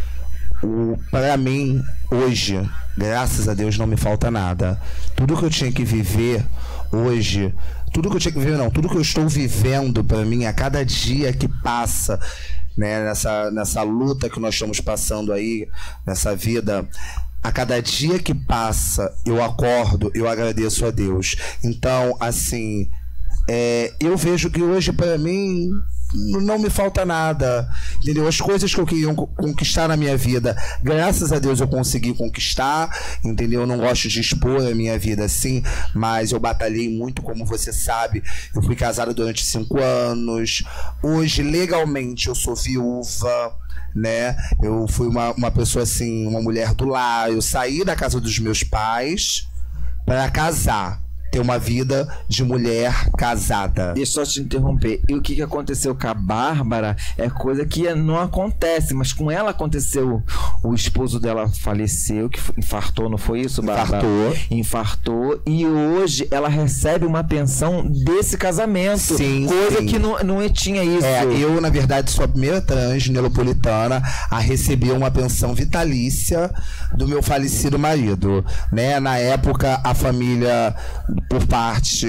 o, pra mim, hoje, graças a Deus, não me falta nada. Tudo que eu tinha que viver hoje, tudo que eu tinha que viver, não, tudo que eu estou vivendo pra mim, a cada dia que passa, né, nessa, nessa luta que nós estamos passando aí, nessa vida, a cada dia que passa, eu acordo, eu agradeço a Deus. Então, assim, é, eu vejo que hoje pra mim não me falta nada, entendeu? As coisas que eu queria conquistar na minha vida, graças a Deus eu consegui conquistar, entendeu? Eu não gosto de expor a minha vida assim, mas eu batalhei muito, como você sabe. Eu fui casado durante cinco anos. Hoje, legalmente, eu sou viúva, né? Eu fui uma, uma pessoa assim, uma mulher do lar. Eu saí da casa dos meus pais para casar, ter uma vida de mulher casada. Deixa eu só te interromper. E o que que aconteceu com a Bárbara é coisa que não acontece, mas com ela aconteceu. O esposo dela faleceu, que infartou, não foi isso, Bárbara? Infartou. Infartou. E hoje ela recebe uma pensão desse casamento. Sim, coisa sim. que não, não tinha isso. É, eu, na verdade, sou a primeira trans neopolitana a receber uma pensão vitalícia do meu falecido marido, né? Na época, a família, por parte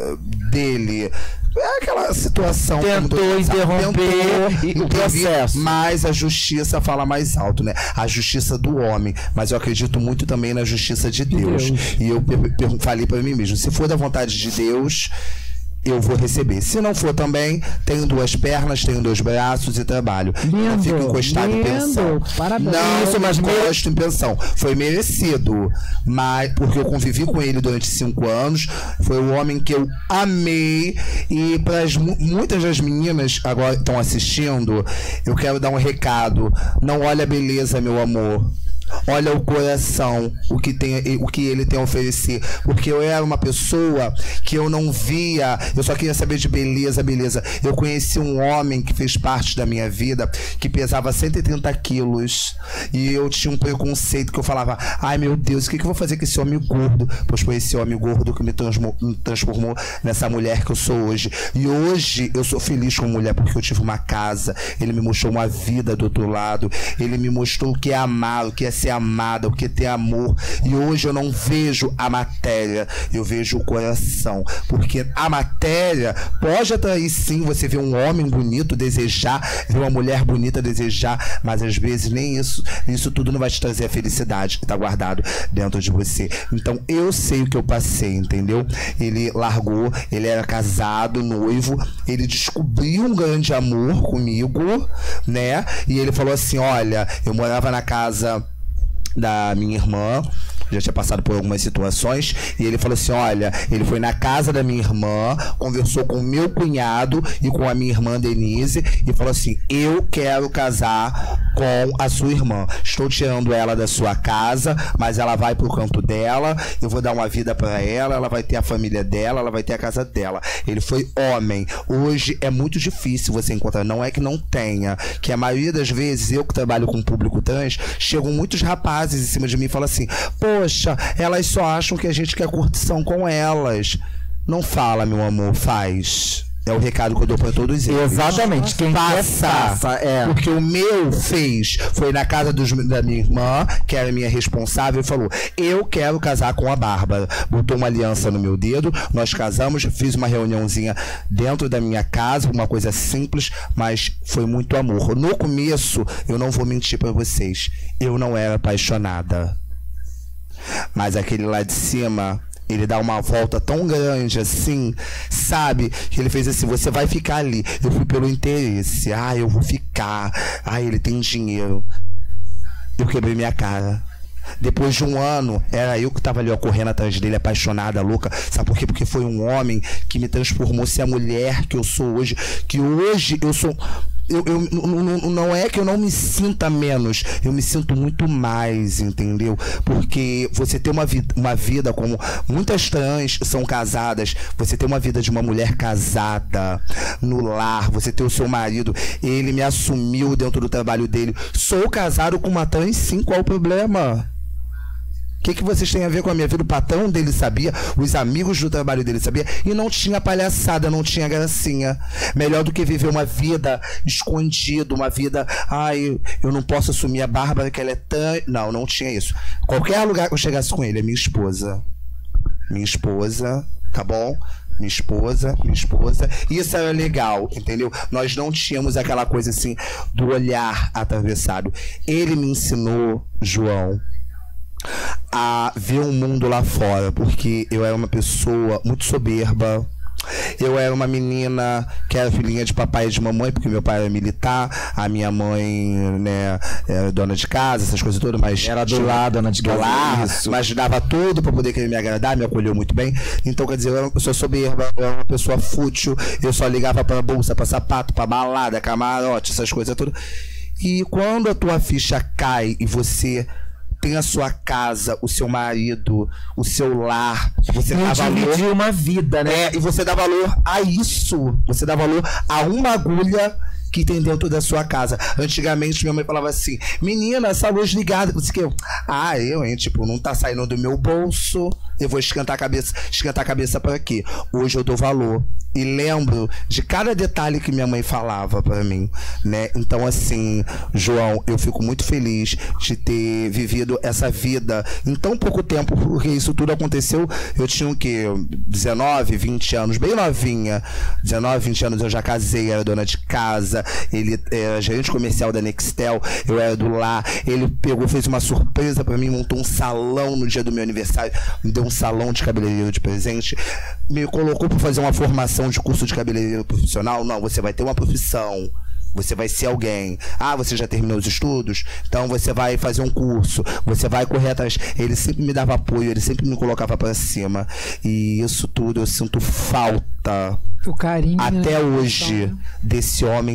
dele, é aquela situação, como todo Tentou mundo sabe, interromper tentou e o intervir, processo. mas a justiça fala mais alto, né? A justiça do homem, mas eu acredito muito também na justiça de Deus. Deus. E eu per- per- falei pra mim mesmo, se for da vontade de Deus, eu vou receber. Se não for também, tenho duas pernas, tenho dois braços e trabalho. Lindo, não fico encostado em lindo, pensão. parabéns. Não, Isso, mas mas encosto em pensão. Foi merecido. Mas porque eu convivi com ele durante cinco anos. Foi o homem que eu amei. E para muitas das meninas agora estão assistindo, eu quero dar um recado. Não olha a beleza, meu amor. Olha o coração, o que, tem, o que ele tem a oferecer. Porque eu era uma pessoa que eu não via, eu só queria saber de beleza, beleza. Eu conheci um homem que fez parte da minha vida, que pesava cento e trinta quilos. E eu tinha um preconceito que eu falava, ai meu Deus, o que, que eu vou fazer com esse homem gordo? Pois foi esse homem gordo que me transformou, me transformou nessa mulher que eu sou hoje. E hoje eu sou feliz como mulher porque eu tive uma casa. Ele me mostrou uma vida do outro lado. Ele me mostrou o que é amar, o que é ser amada, o que é ter amor. E hoje eu não vejo a matéria, eu vejo o coração. Porque a matéria pode atrair sim, você vê um homem bonito desejar, ver uma mulher bonita desejar, mas às vezes nem isso, isso tudo não vai te trazer a felicidade que tá guardado dentro de você. Então eu sei o que eu passei, entendeu? Ele largou, ele era casado, noivo, ele descobriu um grande amor comigo, né? E ele falou assim, olha, eu morava na casa da minha irmã, já tinha passado por algumas situações, e ele falou assim, olha, ele foi na casa da minha irmã, conversou com o meu cunhado e com a minha irmã Denise, e falou assim, eu quero casar com a sua irmã, estou tirando ela da sua casa, mas ela vai pro canto dela, eu vou dar uma vida para ela, ela vai ter a família dela, ela vai ter a casa dela. Ele foi homem. Hoje é muito difícil você encontrar, não é que não tenha, que a maioria das vezes, eu que trabalho com público trans, chegam muitos rapazes em cima de mim e falam assim, poxa, elas só acham que a gente quer curtição com elas. Não fala, meu amor, faz. É o recado que eu dou pra todos eles. Exatamente. Quem Faça, quer, faça, é. Porque o meu fez, foi na casa dos, da minha irmã, que era minha responsável, e falou, eu quero casar com a Bárbara. Botou uma aliança no meu dedo, nós casamos, fiz uma reuniãozinha dentro da minha casa, uma coisa simples, mas foi muito amor. No começo, eu não vou mentir pra vocês, eu não era apaixonada. Mas aquele lá de cima, ele dá uma volta tão grande assim, sabe? Que ele fez assim, você vai ficar ali. Eu fui pelo interesse. Ah, eu vou ficar. Ah, ele tem dinheiro. Eu quebrei minha cara. Depois de um ano, era eu que tava ali, ó, correndo atrás dele, apaixonada, louca. Sabe por quê? Porque foi um homem que me transformou ser a mulher que eu sou hoje. Que hoje eu sou... Eu, eu, não, não é que eu não me sinta menos, eu me sinto muito mais, entendeu? Porque você ter uma vida, uma vida como muitas trans são casadas, você ter uma vida de uma mulher casada no lar, você ter o seu marido, ele me assumiu dentro do trabalho dele. Sou casado com uma trans, sim, qual o problema? O que, que vocês têm a ver com a minha vida? O patrão dele sabia, os amigos do trabalho dele sabia, e não tinha palhaçada, não tinha gracinha. Melhor do que viver uma vida escondida, uma vida, ai, eu não posso assumir a Bárbara, que ela é tão... Não, não tinha isso. Qualquer lugar que eu chegasse com ele, é minha esposa. Minha esposa, tá bom? Minha esposa, minha esposa. Isso era legal, entendeu? Nós não tínhamos aquela coisa assim, do olhar atravessado. Ele me ensinou, João, a ver um mundo lá fora, porque eu era uma pessoa muito soberba. Eu era uma menina que era filhinha de papai e de mamãe, porque meu pai era militar, a minha mãe, né, era dona de casa, essas coisas todas, mas era do lado, dona de casa, mas dava tudo pra poder querer me agradar, me acolheu muito bem. Então, quer dizer, eu era uma pessoa soberba, eu era uma pessoa fútil, eu só ligava pra bolsa, pra sapato, pra balada, camarote, essas coisas todas. E quando a tua ficha cai e você tem a sua casa, o seu marido, o seu lar, você dá valor, uma vida, né? É, e você dá valor a isso. Você dá valor a uma agulha que tem dentro da sua casa. Antigamente minha mãe falava assim, menina, essa luz ligada, que eu, ah, eu, hein, tipo, não tá saindo do meu bolso, eu vou esquentar a cabeça, esquentar a cabeça pra quê? Hoje eu dou valor. E lembro de cada detalhe que minha mãe falava pra mim, né? Então, assim, João, eu fico muito feliz de ter vivido essa vida em tão pouco tempo, porque isso tudo aconteceu, eu tinha o quê? dezenove, vinte anos, bem novinha. dezenove, vinte anos eu já casei, era dona de casa, ele era gerente comercial da Nextel, eu era do lar, ele pegou, fez uma surpresa pra mim, montou um salão no dia do meu aniversário, me deu um salão de cabeleireiro de presente, me colocou pra fazer uma formação de curso de cabeleireiro profissional. Não, você vai ter uma profissão, você vai ser alguém. Ah, você já terminou os estudos? Então você vai fazer um curso, você vai correr atrás. Ele sempre me dava apoio, ele sempre me colocava pra cima. E isso tudo eu sinto falta o carinho até hoje então, desse homem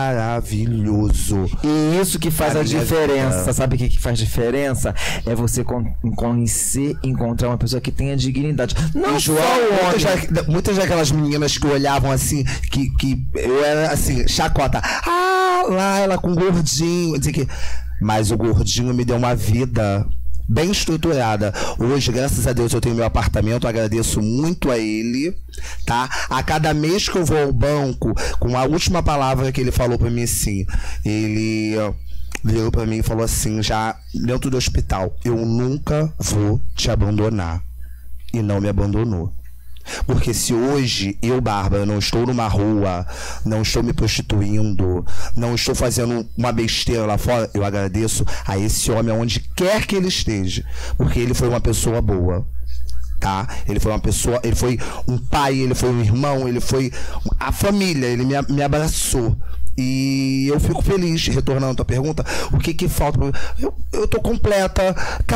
maravilhoso. E isso que faz a, a diferença. Vida. Sabe o que, que faz diferença? É você con conhecer, encontrar uma pessoa que tenha dignidade. Não João, muitas, da, muitas daquelas meninas que olhavam assim, que, que eu era assim, chacota. Ah, lá ela com gordinho. Que... Mas o gordinho me deu uma vida bem estruturada. Hoje, graças a Deus, eu tenho meu apartamento, agradeço muito a ele, tá? A cada mês que eu vou ao banco, com a última palavra que ele falou pra mim assim, ele... virou pra mim e falou assim, já dentro do hospital: eu nunca vou te abandonar. E não me abandonou. Porque se hoje eu, Bárbara, não estou numa rua, não estou me prostituindo, não estou fazendo uma besteira lá fora, eu agradeço a esse homem aonde quer que ele esteja, porque ele foi uma pessoa boa, tá? Ele foi uma pessoa, ele foi um pai, ele foi um irmão, ele foi a família, ele me, me abraçou. E eu fico feliz, retornando a tua pergunta, o que que falta pra mim? Eu, eu tô completa,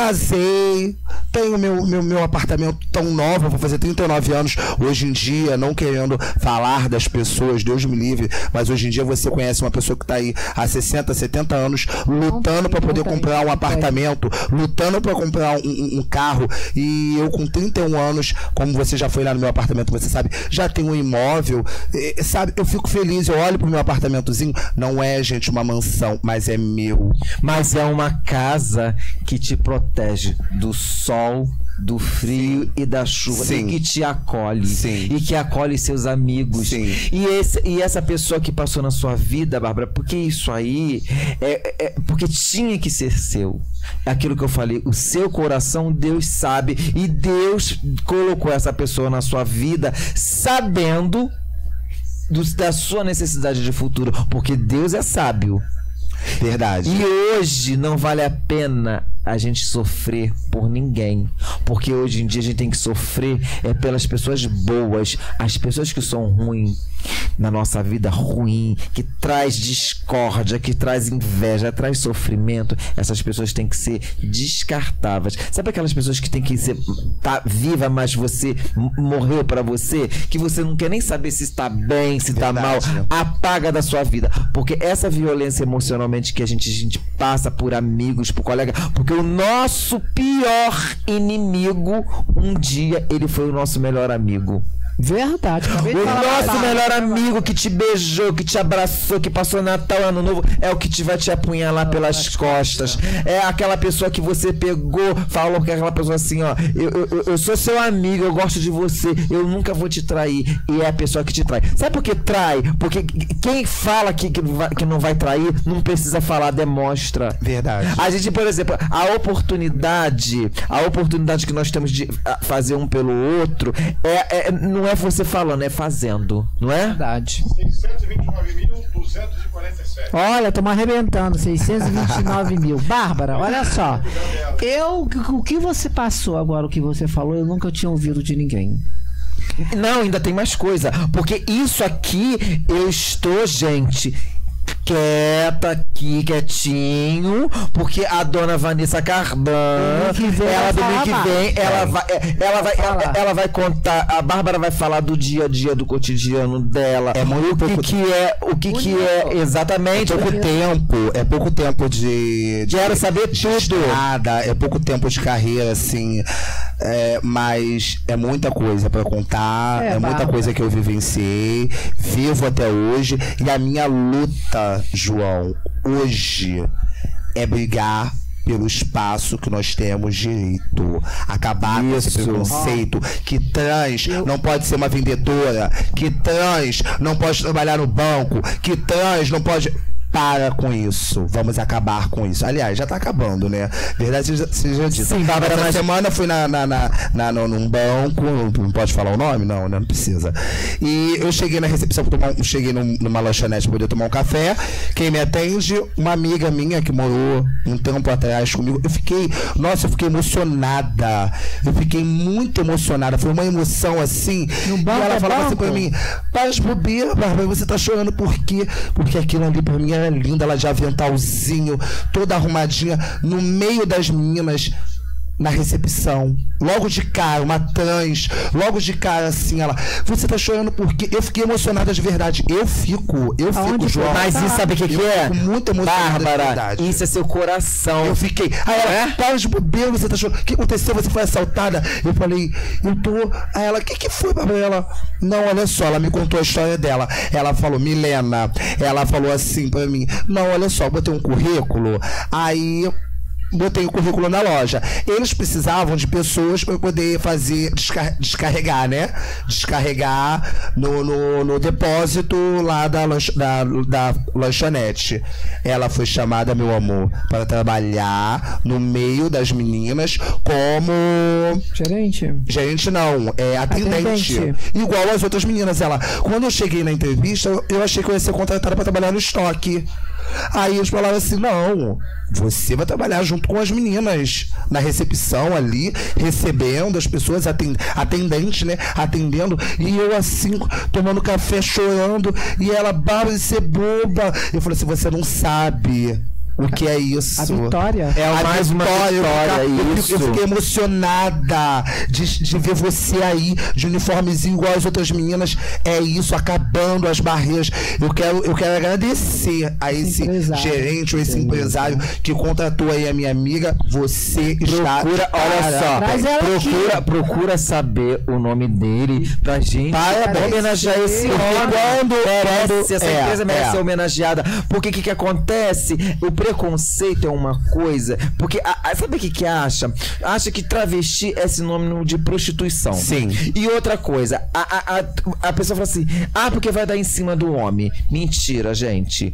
casei, tenho meu, meu, meu apartamento tão novo, vou fazer trinta e nove anos hoje em dia, não querendo falar das pessoas, Deus me livre, mas hoje em dia você conhece uma pessoa que tá aí há sessenta, setenta anos lutando para poder comprar um apartamento, lutando para comprar um, um, um carro, e eu com trinta e um anos, como você já foi lá no meu apartamento, você sabe, já tenho um imóvel, e, sabe, eu fico feliz, eu olho pro meu apartamento, não é, gente, uma mansão, mas é meu. Mas é uma casa que te protege do sol, do frio Sim. e da chuva. Sim. E que te acolhe. Sim. E que acolhe seus amigos. Sim. E, esse, e essa pessoa que passou na sua vida, Bárbara, porque isso aí é, é porque tinha que ser seu. Aquilo que eu falei, o seu coração Deus sabe, e Deus colocou essa pessoa na sua vida sabendo Do, da sua necessidade de futuro, porque Deus é sábio. Verdade. E hoje não vale a pena a gente sofrer por ninguém, porque hoje em dia a gente tem que sofrer é pelas pessoas boas. As pessoas que são ruins na nossa vida, ruim, que traz discórdia, que traz inveja, traz sofrimento, essas pessoas têm que ser descartáveis. Sabe aquelas pessoas que tem que ser tá viva, mas você morreu pra você, que você não quer nem saber se está bem, se está mal, apaga da sua vida, porque essa violência emocionalmente que a gente, a gente passa por amigos, por colega, porque o nosso pior inimigo, um dia ele foi o nosso melhor amigo. Verdade. O nosso melhor amigo que te beijou, que te abraçou, que passou Natal, Ano Novo, é o que te vai te apunhalar pelas costas. É aquela pessoa que você pegou, falou que é aquela pessoa assim, ó, eu, eu, eu sou seu amigo, eu gosto de você, eu nunca vou te trair. E é a pessoa que te trai. Sabe por que trai? Porque quem fala que, que, vai, que não vai trair, não precisa falar, demonstra. Verdade. A gente, por exemplo, a oportunidade, a oportunidade que nós temos de fazer um pelo outro, é, é, não é você falando, é fazendo, não é? Verdade. seiscentos e vinte e nove mil, duzentos e quarenta e sete. Olha, estamos arrebentando, seiscentos e vinte e nove mil. Bárbara, olha só. Eu, o que você passou agora, o que você falou, eu nunca tinha ouvido de ninguém. Não, ainda tem mais coisa. Porque isso aqui, eu estou, gente, quieta aqui, quietinho, porque a dona Vanessa Cardan, ela domingo que vem, ela vai, ela vai, ela, ela vai contar, a Bárbara vai falar do dia a dia, do cotidiano dela. É muito o pouco que, que é, o que que é exatamente. É pouco tempo, é pouco tempo de, de quero saber de tudo. Nada, é pouco tempo de carreira, assim. É, mas é muita coisa pra contar, é, é muita Bárbara. coisa que eu vivenciei, vivo até hoje, e a minha luta, João, hoje é brigar pelo espaço que nós temos direito, acabar com esse preconceito, que trans não pode ser uma vendedora, que trans não pode trabalhar no banco, que trans não pode... Para com isso, vamos acabar com isso. Aliás, já tá acabando, né? Verdade seja dita. Sim, Bárbara, essa mas... semana fui na, na, na, na, no, num banco, não pode falar o nome? Não, né? Não precisa. E eu cheguei na recepção, tomar, cheguei num, numa lanchonete para poder tomar um café. Quem me atende, uma amiga minha que morou um tempo atrás comigo. Eu fiquei, nossa, eu fiquei emocionada. Eu fiquei muito emocionada. Foi uma emoção assim. No banco, e ela é falava banco? assim pra mim: para de bobeira, Bárbara, você tá chorando por quê? Porque aquilo ali pra mim era linda, ela de aventalzinho, toda arrumadinha, no meio das meninas, na recepção, logo de cara, uma trans, logo de cara assim, ela, você tá chorando porque eu fiquei emocionada de verdade, eu fico, eu Aonde fico, João. Mas isso sabe o que, que Eu é? fico muito emocionada de Bárbara, verdade. isso é seu coração. Eu fiquei, aí ela, É? para de bobeira, você tá chorando, o que aconteceu, você foi assaltada? Eu falei, eu tô, aí ela, o que que foi, Bárbara? Ela, não, olha só, ela me contou a história dela, ela falou, Milena, ela falou assim pra mim, não, olha só, eu botei um currículo, aí botei o currículo na loja. Eles precisavam de pessoas para poder fazer, descar descarregar, né? Descarregar no, no, no depósito lá da, da, da lanchonete. Ela foi chamada, meu amor, para trabalhar no meio das meninas como... Gerente? Gerente não, é atendente. Atendente. Igual as outras meninas. Ela, quando eu cheguei na entrevista, eu achei que eu ia ser contratada para trabalhar no estoque. Aí eles falaram assim, não, você vai trabalhar junto com as meninas na recepção ali, recebendo as pessoas, atend atendente, né, atendendo, e eu assim, tomando café, chorando, e ela, Bárbara, de ser boba. Eu falei assim, você não sabe o que é isso. A vitória. É a mais uma vitória, vitória, eu, fico- isso. eu fiquei emocionada de, de ver você aí, de uniformezinho igual as outras meninas. É isso, acabando as barreiras. Eu quero, eu quero agradecer a esse empresário. gerente ou esse empresário que contratou aí a minha amiga. Você está... Procura, olha só, Traz ela procura, aqui. procura saber o nome dele pra gente Parabéns. homenagear esse Porque homem. quando- merece, quando- essa é, empresa merece é. ser homenageada. Porque o que, que acontece? O preconceito é uma coisa. Porque a, a, sabe o que, que acha? Acha que travesti é sinônimo de prostituição. Sim. E outra coisa, a, a, a, a pessoa fala assim: ah, porque vai dar em cima do homem. Mentira, gente.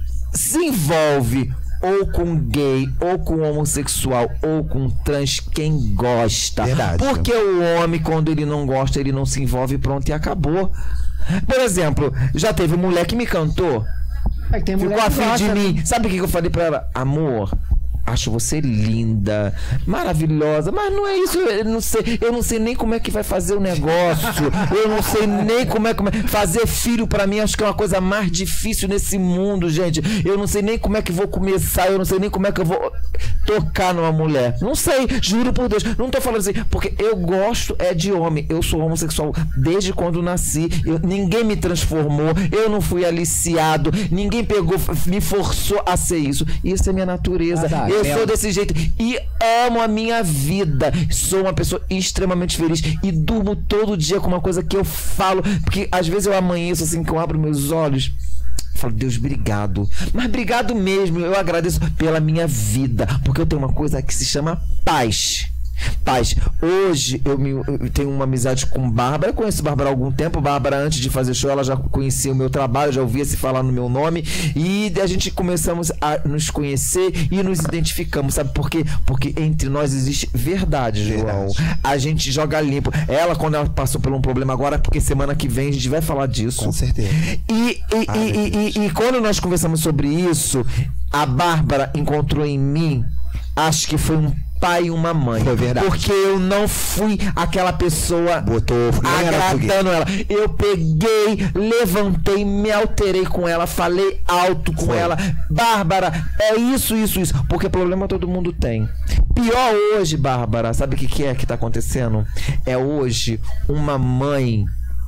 Se envolve ou com gay, ou com homossexual, ou com trans, quem gosta. Verdade. Porque o homem, quando ele não gosta, ele não se envolve, pronto, e acabou. Por exemplo, já teve mulher que me cantou, É que tem mulher ficou que afim de gosta, mim. Sabe o que que eu falei pra ela? Amor, acho você linda, maravilhosa, mas não é isso, eu não sei, eu não sei nem como é que vai fazer o negócio, eu não sei nem como é que fazer filho pra mim, acho que é uma coisa mais difícil nesse mundo, gente. Eu não sei nem como é que vou começar, eu não sei nem como é que eu vou tocar numa mulher. Não sei, juro por Deus, não tô falando assim, porque eu gosto é de homem, eu sou homossexual desde quando nasci, eu, ninguém me transformou, eu não fui aliciado, ninguém pegou, me forçou a ser isso. Isso é minha natureza. Verdade. Eu sou desse jeito e amo a minha vida. Sou uma pessoa extremamente feliz e durmo todo dia com uma coisa que eu falo, porque às vezes eu amanheço assim, que eu abro meus olhos, falo, Deus, obrigado. Mas obrigado mesmo, eu agradeço pela minha vida, porque eu tenho uma coisa que se chama paz. Paz. Hoje eu, me, eu tenho uma amizade com Bárbara. Eu conheço Bárbara há algum tempo. Bárbara, antes de fazer show, ela já conhecia o meu trabalho, já ouvia se falar no meu nome. E a gente começamos a nos conhecer e nos identificamos. Sabe por quê? Porque entre nós existe verdade, João. Verdade. A gente joga limpo. Ela, quando ela passou por um problema agora, porque semana que vem a gente vai falar disso. Com certeza. E, e, Ai, e, meu e, e, e quando nós conversamos sobre isso, a Bárbara encontrou em mim, acho que foi um pai e uma mãe. Foi verdade. Porque eu não fui aquela pessoa Botou nem era foguete. agradando ela. Eu peguei, levantei, me alterei com ela, falei alto com Foi. ela. Bárbara, é isso, isso, isso. Porque problema todo mundo tem. Pior hoje, Bárbara, sabe o que, que é que tá acontecendo? É hoje uma mãe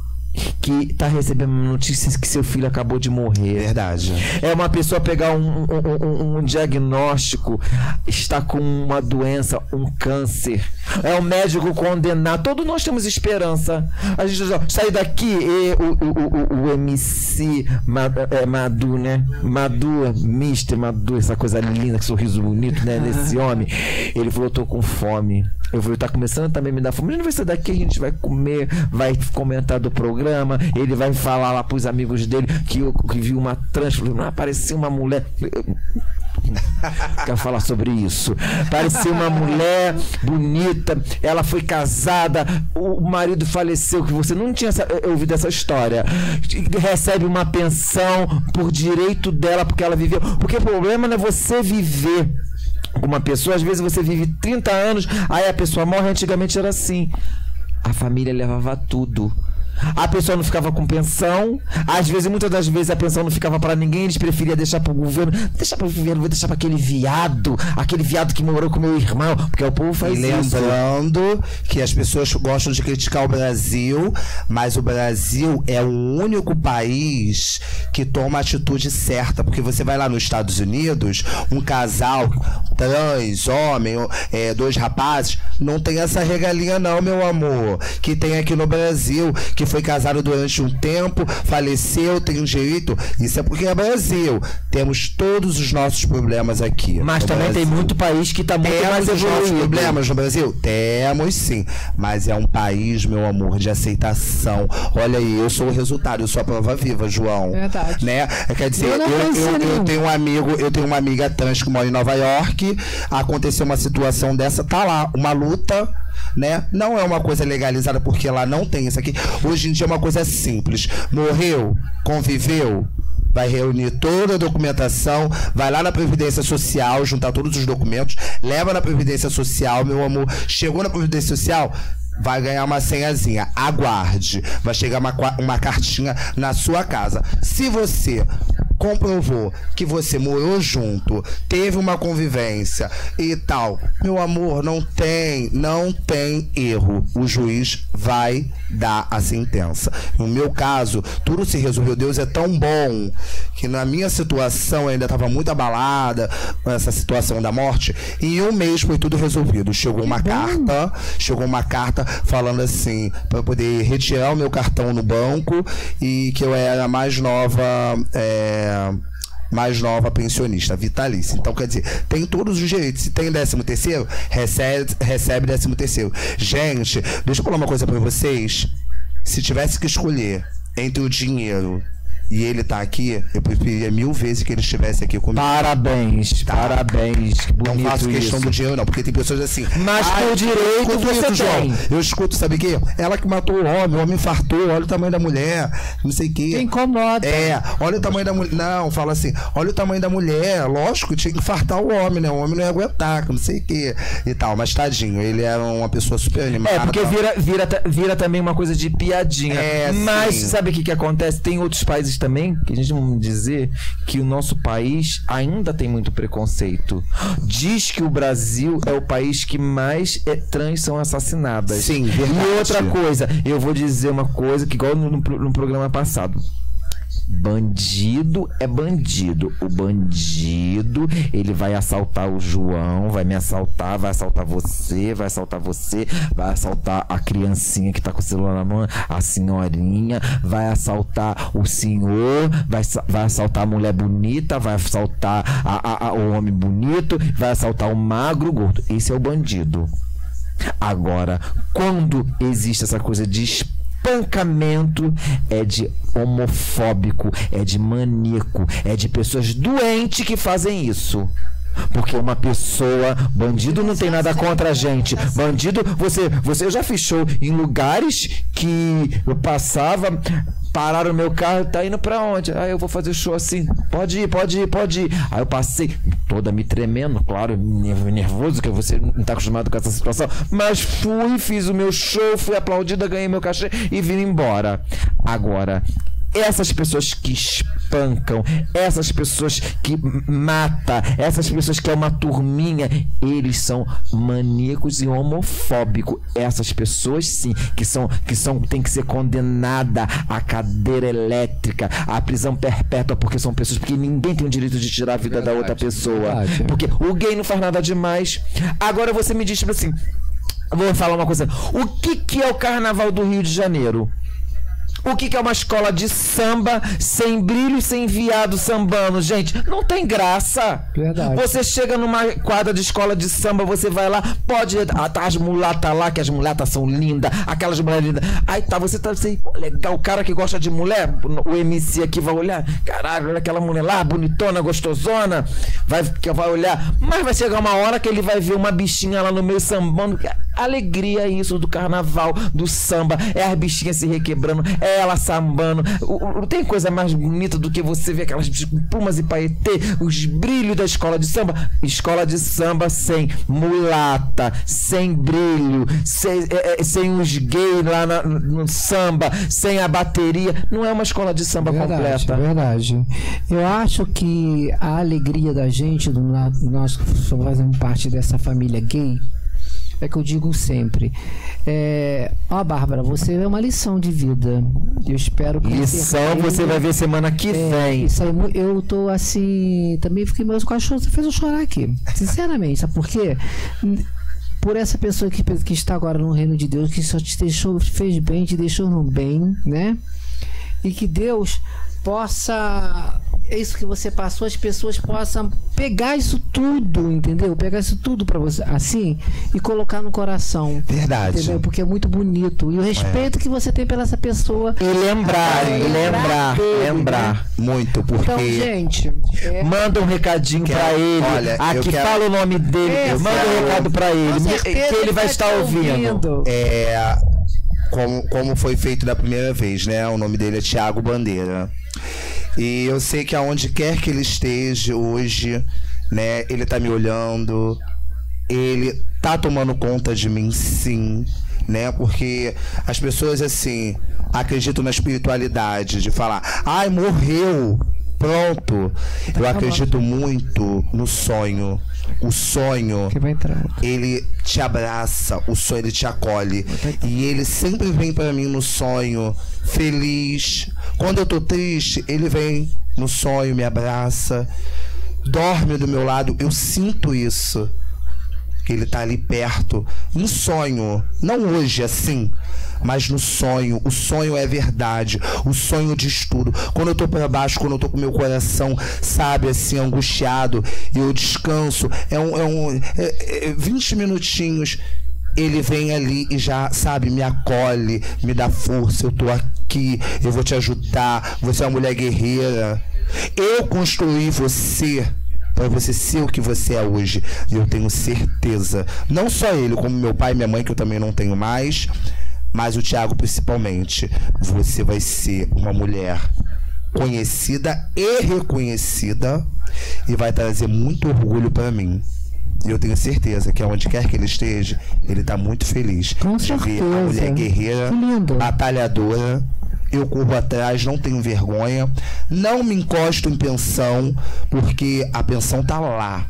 que tá recebendo notícias que seu filho acabou de morrer. Verdade. É uma pessoa pegar um, um, um, um diagnóstico, está com uma doença, um câncer. É um médico condenado. Todos nós temos esperança. A gente já sai daqui e o, o, o, o M C Madu, é, Madu, né? Madu, mister Madu, essa coisa linda, que sorriso bonito, né? Desse homem. Ele falou, eu tô com fome. Eu falei, tá começando também a me dar fome. A gente vai sair daqui, a gente vai comer, vai comentar do programa. Ele vai falar lá pros amigos dele que, eu, que viu uma trans. Falei, não, apareceu uma mulher. Quero falar sobre isso. Parecia uma mulher bonita, ela foi casada, o marido faleceu, que você não tinha ouvido essa história. Recebe uma pensão por direito dela, porque ela viveu. Porque o problema não é você viver com uma pessoa, às vezes você vive trinta anos, aí a pessoa morre. Antigamente era assim, a família levava tudo. A pessoa não ficava com pensão. Às vezes, muitas das vezes, a pensão não ficava para ninguém. Eles preferiam deixar pro governo. Deixar pro governo, vou deixar para aquele viado. Aquele viado que morou com meu irmão. Porque o povo faz E isso. lembrando que as pessoas gostam de criticar o Brasil, mas o Brasil é o único país que toma a atitude certa. Porque você vai lá nos Estados Unidos, um casal trans, homem, é, dois rapazes, não tem essa regalia não, meu amor, que tem aqui no Brasil, que foi casado durante um tempo, faleceu, tem um direito. Isso é porque é Brasil. Temos todos os nossos problemas aqui. Mas também Brasil. tem muito país que tá muito Temos mais os nossos evoluído. problemas no Brasil? Temos sim. Mas é um país, meu amor, de aceitação. Olha aí, eu sou o resultado, eu sou a prova viva, João. Verdade. Né? Quer dizer, Eu eu, não eu, conhecia eu, nenhum. tenho um amigo, eu tenho uma amiga trans que mora em Nova York. Aconteceu uma situação dessa, tá lá, uma luta. Né? Não é uma coisa legalizada porque lá não tem isso aqui. Hoje em dia é uma coisa simples. Morreu, conviveu, vai reunir toda a documentação, vai lá na Previdência Social, juntar todos os documentos, leva na Previdência Social, meu amor. Chegou na Previdência Social, vai ganhar uma senhazinha. Aguarde. Vai chegar uma, uma cartinha na sua casa. Se você comprovou que você morou junto, teve uma convivência e tal, meu amor, não tem, não tem erro. O juiz vai dar a sentença. No meu caso, tudo se resolveu. Deus é tão bom que na minha situação eu ainda estava muito abalada com essa situação da morte. E em um mês foi tudo resolvido. Chegou uma carta, chegou uma carta falando assim, para poder retirar o meu cartão no banco e que eu era a mais nova, é, mais nova pensionista, vitalícia. Então, quer dizer, tem todos os direitos. Se tem décimo terceiro, recebe, recebe décimo terceiro. Gente, deixa eu falar uma coisa pra vocês. Se tivesse que escolher entre o dinheiro e ele tá aqui, eu preferia mil vezes que ele estivesse aqui comigo. Parabéns, Tá. parabéns. Que Não bonito faço questão isso. do dinheiro, não, porque tem pessoas assim. Mas "Ai, por direito eu escuto você isso, João. tem." Eu escuto, sabe o quê? Ela que matou o homem, o homem infartou, olha o tamanho da mulher, não sei o quê. Incomoda. É, olha o tamanho da mulher. Não, fala assim, olha o tamanho da mulher. Lógico, tinha que infartar o homem, né? O homem não ia aguentar, não sei o quê. E tal, mas tadinho, ele era uma pessoa super animada. É, porque vira, vira, ta- vira também uma coisa de piadinha. É, Mas sim. sabe o que, que acontece? Tem outros países também que a gente vamos dizer que o nosso país ainda tem muito preconceito. Diz que o Brasil é o país que mais é, trans são assassinadas. Sim, verdade. E outra coisa, eu vou dizer uma coisa que igual no, no, no programa passado. Bandido é bandido. O bandido, ele vai assaltar o João, vai me assaltar, vai assaltar você, vai assaltar você, vai assaltar a criancinha que tá com o celular na mão, a senhorinha, vai assaltar o senhor, vai, sa- vai assaltar a mulher bonita, vai assaltar a, a- a- o homem bonito, vai assaltar o magro, o gordo. Esse é o bandido. Agora, quando existe essa coisa de espancamento, é de homofóbico, é de maníaco, é de pessoas doentes que fazem isso. Porque uma pessoa, bandido não tem nada contra a gente. Bandido, você, você, eu já fiz show em lugares que eu passava, pararam o meu carro, tá indo pra onde? Aí eu vou fazer show assim, pode ir, pode ir, pode ir. Aí eu passei, toda me tremendo, claro, nervoso, que você não tá acostumado com essa situação. Mas fui, fiz o meu show, fui aplaudida, ganhei meu cachê e vim embora. Agora, essas pessoas que espancam, essas pessoas que matam, essas pessoas que é uma turminha, eles são maníacos e homofóbicos. Essas pessoas sim, que são, que são, tem que ser condenada à cadeira elétrica, à prisão perpétua, porque são pessoas, porque ninguém tem o direito de tirar a vida da outra pessoa. verdade. Porque o gay não faz nada demais. Agora você me diz, tipo assim, eu vou falar uma coisa, o que que é o Carnaval do Rio de Janeiro? O que, que é uma escola de samba sem brilho e sem viado sambando, gente? Não tem graça. Verdade. Você chega numa quadra de escola de samba, você vai lá, pode. Ah, tá as mulatas lá, que as mulatas são lindas, aquelas mulheres lindas. Aí tá, você tá assim, pô, legal, o cara que gosta de mulher, o M C aqui vai olhar, caralho, olha aquela mulher lá, bonitona, gostosona, vai, que vai olhar, mas vai chegar uma hora que ele vai ver uma bichinha lá no meio sambando. Alegria é isso do carnaval, do samba, é as bichinhas se requebrando, é ela sambando. O, o, tem coisa mais bonita do que você ver aquelas plumas e paetê, os brilhos da escola de samba. Escola de samba sem mulata, sem brilho, sem, é, é, sem os gays lá na, no samba, sem a bateria. Não é uma escola de samba Verdade, completa. verdade. Eu acho que a alegria da gente, do, na- nós que somos fazendo parte dessa família gay, é que eu digo sempre. É, ó, Bárbara, você é uma lição de vida. Eu espero que Lição você vai ver semana que É, vem. isso aí, mu- eu tô assim. Também fiquei meio com a choro. Você fez eu chorar aqui. Sinceramente, sabe por quê? por essa pessoa que, que está agora no reino de Deus, que só te deixou, fez bem, te deixou no bem, né? E que Deus possa, é isso que você passou, as pessoas possam pegar isso tudo, entendeu? Pegar isso tudo pra você, assim, e colocar no coração. Verdade. Entendeu? Porque é muito bonito. E o respeito é. que você tem pela essa pessoa. E lembrar, e lembrar, dele, lembrar. Né? Muito, porque... Então, gente... É... Manda um recadinho Quero, pra ele. olha, Aqui quero... fala o nome dele. É, manda um recado pra ele. Que ele vai estar ouvindo. É... Como, como foi feito da primeira vez, né? O nome dele é Thiago Bandeira. E eu sei que aonde quer que ele esteja hoje, né? Ele tá me olhando, ele tá tomando conta de mim, sim, né? Porque as pessoas, assim, acreditam na espiritualidade de falar, ai, morreu, pronto. Eu acredito muito no sonho. O sonho, ele te abraça, o sonho ele te acolhe. E ele sempre vem pra mim no sonho, feliz. Quando eu tô triste, ele vem no sonho, me abraça, dorme do meu lado. Eu sinto isso, que ele tá ali perto, no sonho. Não hoje, assim, mas no sonho. O sonho é verdade. O sonho diz tudo. Quando eu tô pra baixo, quando eu tô com meu coração, sabe, assim, angustiado, e eu descanso, é um, é um é, é vinte minutinhos, ele vem ali e já, sabe, me acolhe, me dá força. Eu tô aqui, eu vou te ajudar, você é uma mulher guerreira. Eu construí você para você ser o que você é hoje. E eu tenho certeza, não só ele, como meu pai e minha mãe, que eu também não tenho mais, mas o Thiago principalmente. Você vai ser uma mulher conhecida e reconhecida e vai trazer muito orgulho para mim. E eu tenho certeza que aonde quer que ele esteja, ele tá muito feliz Com de certeza. ver a mulher guerreira, batalhadora. Eu corro atrás, não tenho vergonha, não me encosto em pensão, porque a pensão tá lá.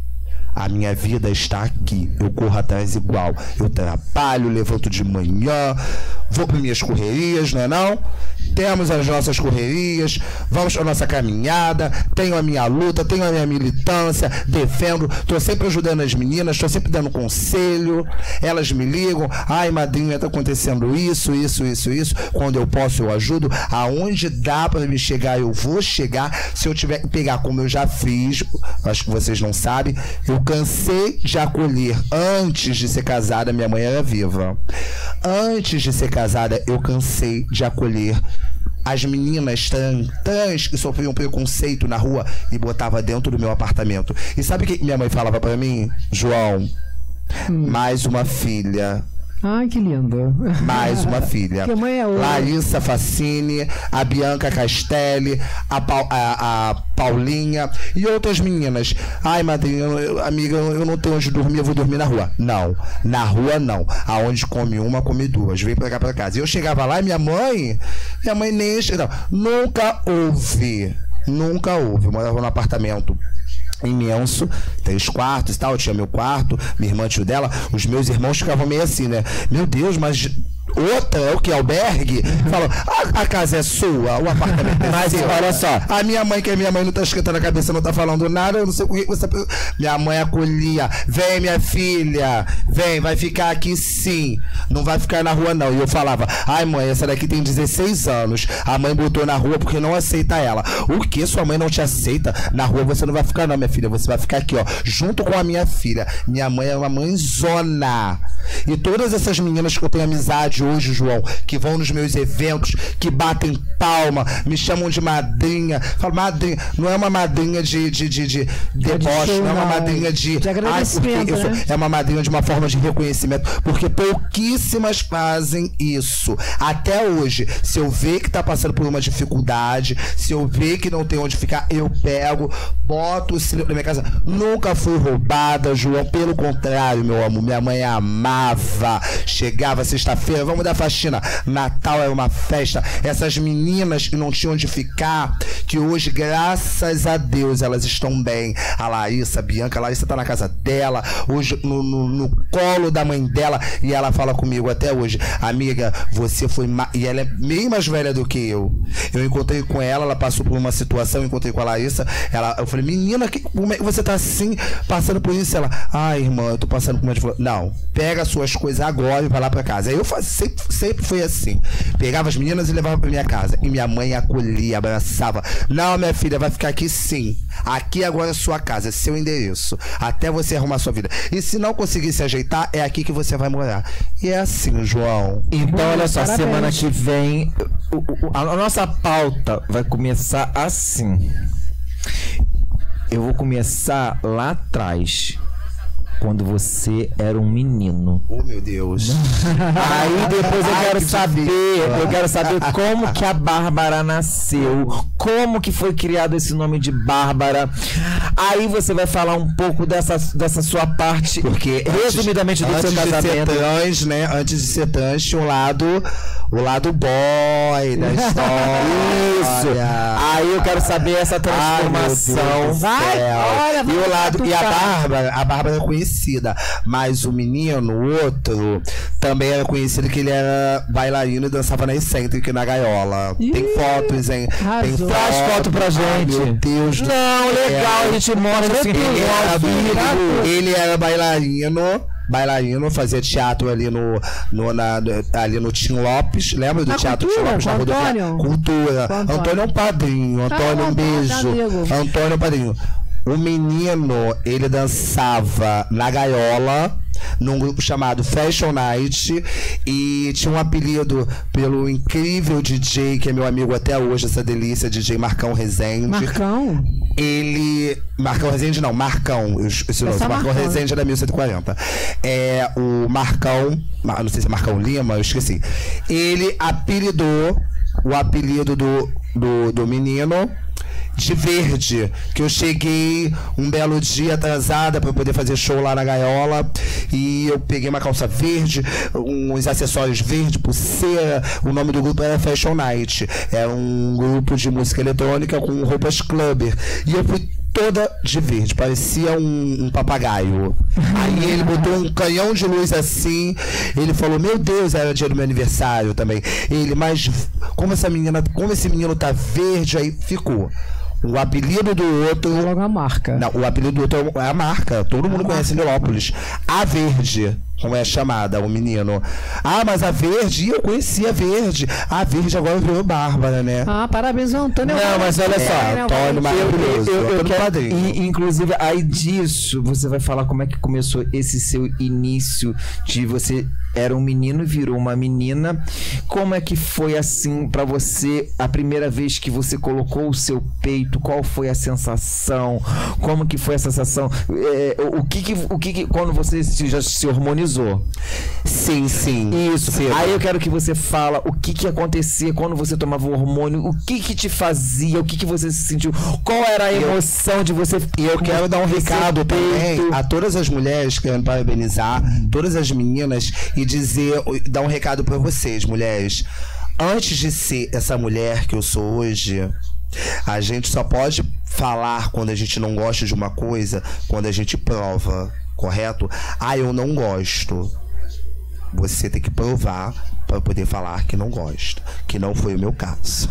A minha vida está aqui. Eu corro atrás igual. Eu trabalho, levanto de manhã, vou para minhas correrias, não é não? Temos as nossas correrias, vamos para a nossa caminhada, tenho a minha luta, tenho a minha militância, defendo, estou sempre ajudando as meninas, estou sempre dando conselho, elas me ligam, ai madrinha, está acontecendo isso, isso, isso, isso, quando eu posso eu ajudo, aonde dá para me chegar eu vou chegar, se eu tiver que pegar como eu já fiz, acho que vocês não sabem, eu cansei de acolher, antes de ser casada, minha mãe era viva, antes de ser casada eu cansei de acolher as meninas trans, trans que sofriam preconceito na rua e botava dentro do meu apartamento. E sabe o que minha mãe falava pra mim? João, hum. mais uma filha. Ai, que lindo. Mais uma filha. Que mãe é outra? Larissa Facini, a Bianca Castelli, a, pa a, a Paulinha e outras meninas. Ai, madrinha, eu, amiga, eu não tenho onde dormir, eu vou dormir na rua. Não, na rua não. Aonde come uma, come duas. Vem pra cá, pra casa. E eu chegava lá e minha mãe, minha mãe nem... Não, nunca houve, nunca houve. Eu morava num apartamento imenso, três quartos e tal, eu tinha meu quarto, minha irmã tinha o dela, os meus irmãos ficavam meio assim, né? Meu Deus, mas outra é o que? Albergue? Falam, a, a casa é sua, o apartamento é mas seu. Olha só, a minha mãe, que é minha mãe, não tá esquentando a cabeça, não tá falando nada, eu não sei o que você... Minha mãe acolhia, vem minha filha, vem, vai ficar aqui sim, não vai ficar na rua não. E eu falava, ai mãe, essa daqui tem dezesseis anos, a mãe botou na rua porque não aceita ela. O que? Sua mãe não te aceita? Na rua você não vai ficar não, minha filha, você vai ficar aqui, ó, junto com a minha filha. Minha mãe é uma mãezona. E todas essas meninas que eu tenho amizade hoje, João, que vão nos meus eventos, que batem palma, me chamam de madrinha. Falo, madrinha, não é uma madrinha de, de, de, de deboche, não é uma madrinha de, de agradecimento, ai, porque né? É uma madrinha de uma forma de reconhecimento, porque pouquíssimas fazem isso. Até hoje, se eu ver que tá passando por uma dificuldade, se eu ver que não tem onde ficar, eu pego, boto o cilindro na minha casa. Nunca fui roubada, João, pelo contrário, meu amor, minha mãe é amada. adorava. Chegava sexta-feira, vamos dar faxina. Natal era uma festa. Essas meninas que não tinham onde ficar, que hoje, graças a Deus, elas estão bem. A Larissa, a Bianca, a Larissa tá na casa dela, hoje no, no, no colo da mãe dela, e ela fala comigo até hoje: amiga, você foi ma... e ela é bem mais velha do que eu. Eu encontrei com ela, ela passou por uma situação, eu encontrei com a Larissa, ela, eu falei: menina, que, como é que você tá assim, passando por isso? Ela: ai, irmã, eu tô passando por uma dificuldade. Não, pega as suas coisas agora e vai lá pra casa. Aí eu faz, sempre, sempre foi assim, pegava as meninas e levava pra minha casa, e minha mãe acolhia, abraçava: não, minha filha, vai ficar aqui sim, aqui agora é sua casa, é seu endereço, até você arrumar sua vida, e se não conseguir se ajeitar, é aqui que você vai morar. E é assim, João. Então, olha só, Parabéns. semana que vem o- o- a nossa pauta vai começar assim. Eu vou começar lá atrás, quando você era um menino. Oh, meu Deus. Aí depois eu Ai, quero que saber, difícil. eu quero saber como que a Bárbara nasceu, como que foi criado esse nome de Bárbara. Aí você vai falar um pouco dessa, dessa sua parte, Porque resumidamente do antes seu de ser casamento. trans, né? Antes de ser trans, tinha o lado, o lado boy da história. Isso. Aí eu quero saber essa transformação. Ai, meu Deus do Vai, céu. olha, e vamos o lado e a catucar. Bárbara, a Bárbara é conhecida, mas o menino, o outro, também era conhecido que ele era bailarino e dançava na excêntrica e na gaiola. Tem Ih, fotos, hein? Tem arrasou. Traz foto pra Ai, gente. meu Deus do Não, legal, a gente mostra assim, ele era, ao vivo. ele era bailarino, bailarino, fazia teatro ali no, no, na, ali no Tim Lopes. Lembra do Na teatro Tim Cultura, Lopes? com na Rodoviária? Antônio? Cultura. Com Antônio. Antônio é um padrinho. Antônio, Ah, um beijo. amigo. Antônio é um padrinho. O menino, ele dançava na gaiola, num grupo chamado Fashion Night, e tinha um apelido pelo incrível D J, que é meu amigo até hoje, essa delícia, D J Marcão Rezende. Marcão? Ele. Marcão Rezende não, Marcão. Eu, esse nome, só Marcão Marcão. Rezende era mil cento e quarenta. É o Marcão. Mar- Não sei se é Marcão Lima, eu esqueci. Ele apelidou o apelido do, do, do menino de Verde, que eu cheguei um belo dia atrasada para poder fazer show lá na gaiola, e eu peguei uma calça verde, uns acessórios verde, pulseira. O nome do grupo era Fashion Night, era um grupo de música eletrônica com roupas clubber, e eu fui toda de verde, parecia um, um papagaio. Aí ele botou um canhão de luz assim, ele falou: meu Deus, era dia do meu aniversário também. Ele: mas como essa menina, como esse menino tá verde, aí ficou. O apelido do outro. Logo a marca. Não, o apelido do outro é a marca. Todo mundo conhece em Nilópolis. A Verde, como é chamada, o menino. Ah, mas a Verde, eu conhecia a Verde. A Verde agora virou Bárbara, né? Ah, parabéns ao Antônio. Não, mas olha só, É, Antônio não, maravilhoso. Eu, eu, eu Antônio quero, Padrinho. e, inclusive, aí disso, você vai falar como é que começou esse seu início de você era um menino e virou uma menina. Como é que foi assim pra você a primeira vez que você colocou o seu peito? Qual foi a sensação? Como que foi a sensação? É, o que que, o que que, quando você se, já se hormonizou? Sim, sim. Isso. Sim. Aí eu quero que você fala o que que acontecia quando você tomava o hormônio, o que que te fazia, o que que você se sentiu, qual era a emoção de você. E eu quero dar um Esse recado também peito. a todas as mulheres, querendo parabenizar todas as meninas e dizer, dar um recado pra vocês, mulheres. Antes de ser essa mulher que eu sou hoje, a gente só pode falar quando a gente não gosta de uma coisa, quando a gente prova, correto? Ah, eu não gosto. Você tem que provar para poder falar que não gosta, que não foi o meu caso.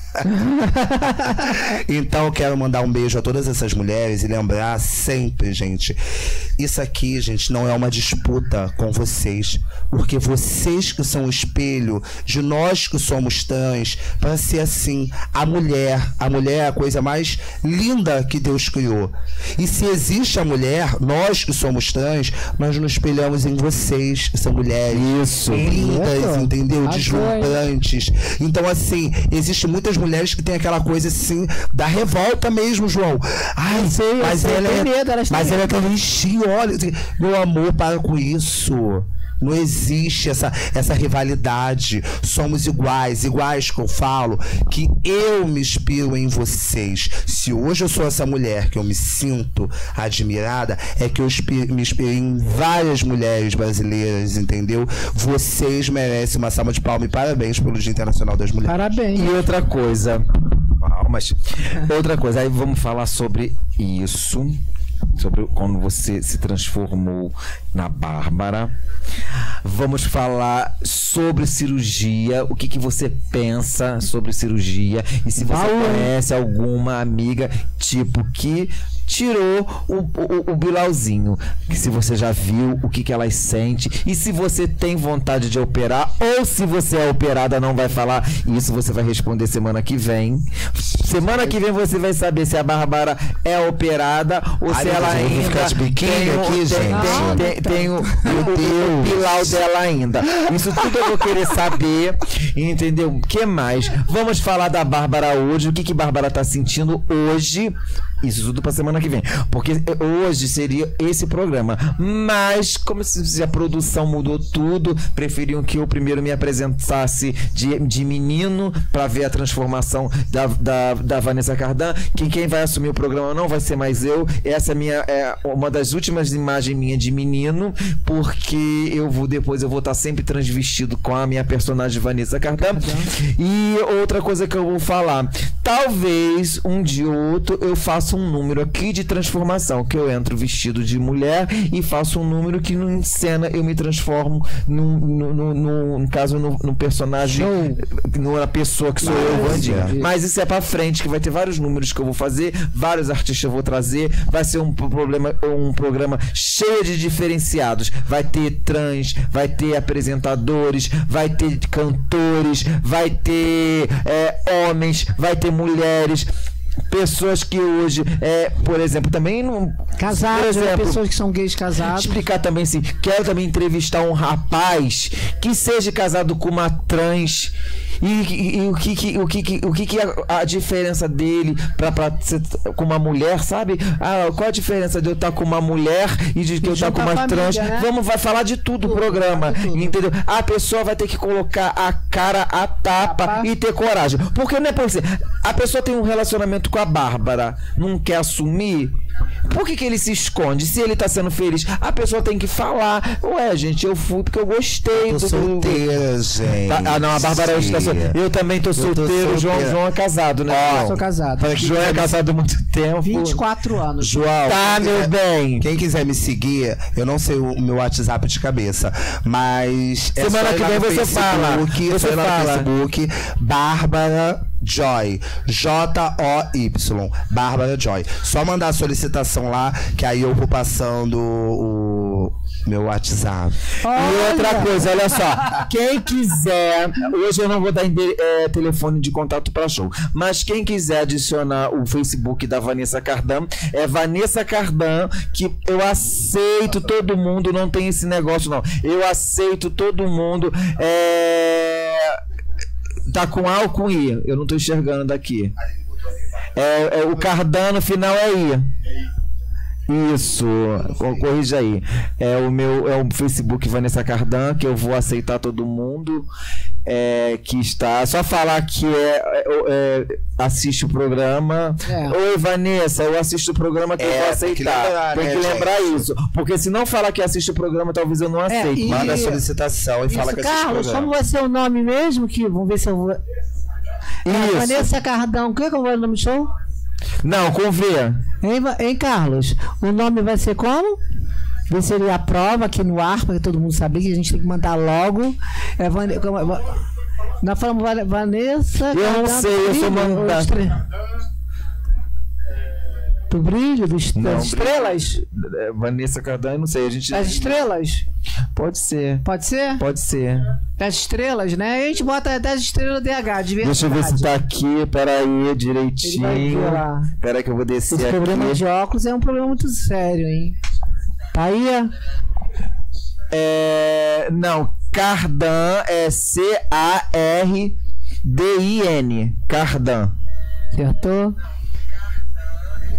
Então eu quero mandar um beijo a todas essas mulheres e lembrar sempre, gente, isso aqui, gente, não é uma disputa com vocês, porque vocês que são o espelho de nós que somos trans, para ser assim, a mulher, a mulher é a coisa mais linda que Deus criou. E se existe a mulher, nós que somos trans, nós nos espelhamos em vocês, que são mulheres Isso. lindas, Isso. entendeu? Arrasou, Deslumbrantes. Então, assim, existem muitas mulheres que têm aquela coisa assim, da revolta mesmo, João. Ai, Eu sei, eu mas sei, ela tem é. medo, elas têm mas medo. ela é tão lixinha, olha. assim, Meu amor, para com isso. Não existe essa, essa rivalidade. Somos iguais, iguais que eu falo, que eu me inspiro em vocês. Se hoje eu sou essa mulher que eu me sinto admirada, é que eu inspi- me inspirei em várias mulheres brasileiras, entendeu? Vocês merecem uma salva de palmas e parabéns pelo Dia Internacional das Mulheres. Parabéns. E outra coisa, palmas. Outra coisa, aí vamos falar sobre isso, sobre quando você se transformou na Bárbara. Vamos falar sobre cirurgia, o que, que você pensa sobre cirurgia e se você conhece alguma amiga tipo que tirou o, o, o bilauzinho, que se você já viu o que, que elas sentem e se você tem vontade de operar ou se você é operada não vai falar. Isso você vai responder semana que vem. Semana que vem você vai saber se a Bárbara é operada ou Ai, se meu ela Deus, eu vou ainda ficar de biquíni tem, o- aqui, tem, gente. tem, tem, tem o, o, o, o pilau dela ainda. Isso tudo eu vou querer saber, entendeu? O que mais? Vamos falar da Bárbara hoje, o que que Bárbara tá sentindo hoje. Isso tudo pra semana que vem. Porque hoje seria esse programa. Mas, como se a produção mudou tudo, preferiam que eu primeiro me apresentasse de, de menino pra ver a transformação da, da, da Vanessa Cardan. Quem, quem vai assumir o programa não vai ser mais eu. Essa é, minha, é uma das últimas imagens minha de menino, porque eu vou depois eu vou estar sempre transvestido com a minha personagem Vanessa Cardan. E outra coisa que eu vou falar, talvez um dia ou outro eu faça um número aqui de transformação, que eu entro vestido de mulher e faço um número que em cena eu me transformo no, no, no, no, no caso no, no personagem, no, na pessoa que sou eu, Vandinha. Mas isso é pra frente, que vai ter vários números que eu vou fazer, vários artistas eu vou trazer, vai ser um problema, um programa cheio de diferenciados, vai ter trans, vai ter apresentadores, vai ter cantores, vai ter é, homens, vai ter mulheres, pessoas que hoje, é, por exemplo, também não. Casados, por né? exemplo, Pessoas que são gays casados. explicar também assim, quero também entrevistar um rapaz que seja casado com uma trans e, e- e o que que o que que o que que é a, a diferença dele pra, pra ser com uma mulher, sabe? Ah, qual a diferença de eu estar com uma mulher e de que eu estar com junta uma a família, trans? né? Vamos, vai falar de tudo o programa, tudo. entendeu? A pessoa vai ter que colocar a cara a tapa Tapa. e ter coragem, porque não é pra você. A pessoa tem um relacionamento com a Bárbara, não quer assumir. Por que que ele se esconde? Se ele tá sendo feliz, a pessoa tem que falar. Ué, gente, eu fui porque eu gostei. Tô do- solteira, gente. Tá- ah, não, a Bárbara está solteira. Eu também tô tô solteiro. João, solteira. João é casado, né? Eu João? sou casado. Para que João é casado há muito tempo. vinte e quatro anos. João, Tá, quem meu quiser- bem. Quem quiser me seguir, eu não sei o meu WhatsApp de cabeça, mas é Semana só ir que lá vem no você fala. Facebook, Você só ir lá fala. no Facebook, Bárbara Joy, J O Y, Bárbara Joy. Só mandar a solicitação lá, que aí eu vou passando o meu WhatsApp. E outra coisa, olha só, quem quiser, hoje eu não vou dar ende- é, telefone de contato para show, mas quem quiser adicionar o Facebook da Vanessa Cardan, é Vanessa Cardan, que eu aceito todo mundo, não tem esse negócio não, eu aceito todo mundo, é... tá com A ou com I? Eu não tô enxergando daqui. É, é, o Cardan no final é I. Isso, co- corrija aí. É o meu, é o Facebook Vanessa Cardan, que eu vou aceitar todo mundo é, que está. É só falar que é, é, é, assiste o programa. É. Oi, Vanessa, eu assisto o programa que É, eu vou tem que aceitar. lembrar, Tem né, que lembrar gente? isso. Porque se não falar que assiste o programa, talvez eu não aceite. e- Manda a solicitação e fala Isso, que assiste o Carlos, programa. como vai ser o nome mesmo? Que, vamos ver se eu vou. É, Isso. Vanessa Cardão, o que que eu vou no nome do show? Não, com V. Hein, Va- hein, Carlos? O nome vai ser como? Vê se ele aprova aqui no ar, para todo mundo saber que a gente tem que mandar logo. É, Vane- como é? Va- Nós falamos Va- Vanessa. Eu não Cardão, sei, eu sou do brilho, mandado. ou estre- Do brilho, dos- Não, das estrelas? É, Vanessa Cardan, eu não sei. A gente. Das estrelas? Pode ser. Pode ser? Pode ser. Das estrelas, né? A gente bota das estrelas D H, de verdade. Deixa eu ver se tá aqui, peraí, Ele vai direitinho. ver lá. Peraí que eu vou descer Esse aqui. problema de óculos é um problema muito sério, hein? Tá aí? ó. É... Não, Cardan é C A R D I N. Cardan. Acertou?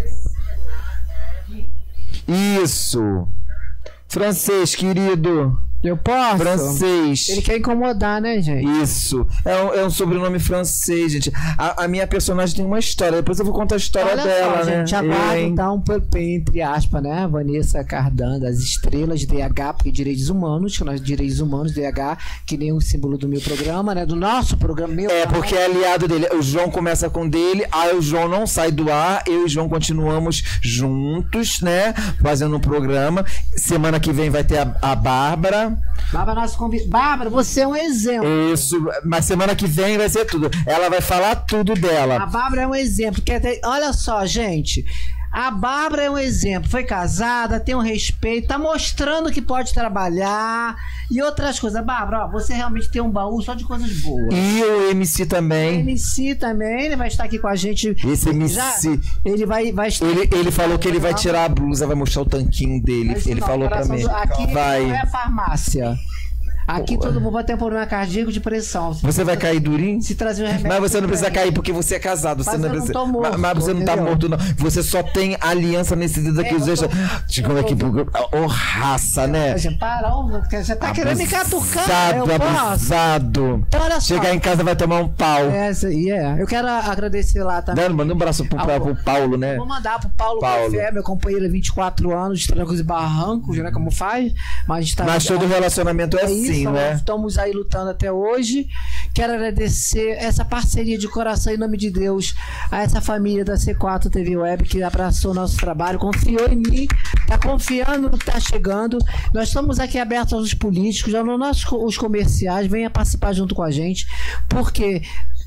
Isso. Francês, querido. Eu posso? Francês. Ele quer incomodar, né, gente? Isso. É um, é um sobrenome francês, gente. A, a minha personagem tem uma história. Depois eu vou contar a história Olha dela, só, né? gente, aguarda Hein? então, entre aspas, né? Vanessa Cardan, das estrelas D H, porque direitos humanos, que nós direitos humanos, D H, que nem o símbolo do meu programa, né? Do nosso programa, meu É, canal. porque é aliado dele. O João começa com dele, aí o João não sai do ar, eu e o João continuamos juntos, né? Fazendo um programa. Semana que vem vai ter a, a Bárbara. Bárbara, nosso convi... Bárbara, você é um exemplo. Isso, mas semana que vem vai ser tudo. Ela vai falar tudo A dela. Bárbara é um exemplo. Quer ter... Olha só, gente. A Bárbara é um exemplo. Foi casada, tem um respeito, tá mostrando que pode trabalhar e outras coisas. Bárbara, ó, você realmente tem um baú só de coisas boas. E o M C O também. M C também, ele vai estar aqui com a gente. Esse M C. Já, ele vai, vai estar. Ele, ele falou que ele vai tirar a blusa, vai mostrar o tanquinho dele. Mas Ele não, falou pra coração mim. do- Aqui Vai. não é farmácia. Aqui todo mundo vai ter um problema cardíaco de pressão. Se Você vai cair durinho? Se trazer um remédio. Mas você não precisa pra cair ele. porque você é casado. Você Mas não eu não precisa. tô morto, mas, mas você não tá entendeu? morto, não. Você só tem aliança nesse dedo aqui. É, os eu dois. tô- De como é que. Ô, raça, né? Gente, para, ó, você tá querendo me catucar? Eu Abusado, posso? abusado. Então, olha só. Chegar em casa vai tomar um pau. É, essa- e é. Eu quero agradecer lá também. Dando, manda um abraço pro, pra- pro Paulo, né? Vou mandar pro Paulo, Paulo. Café, meu companheiro há vinte e quatro anos, de trancos e barrancos, né? Como faz. Mas a gente tá Mas todo relacionamento é É isso, assim, nós né? estamos aí lutando até hoje. Quero agradecer essa parceria de coração em nome de Deus a essa família da C quatro T V Web que abraçou nosso trabalho, confiou em mim, tá confiando no que tá chegando. Nós estamos aqui abertos aos políticos, aos nossos os comerciais, venha participar junto com a gente, porque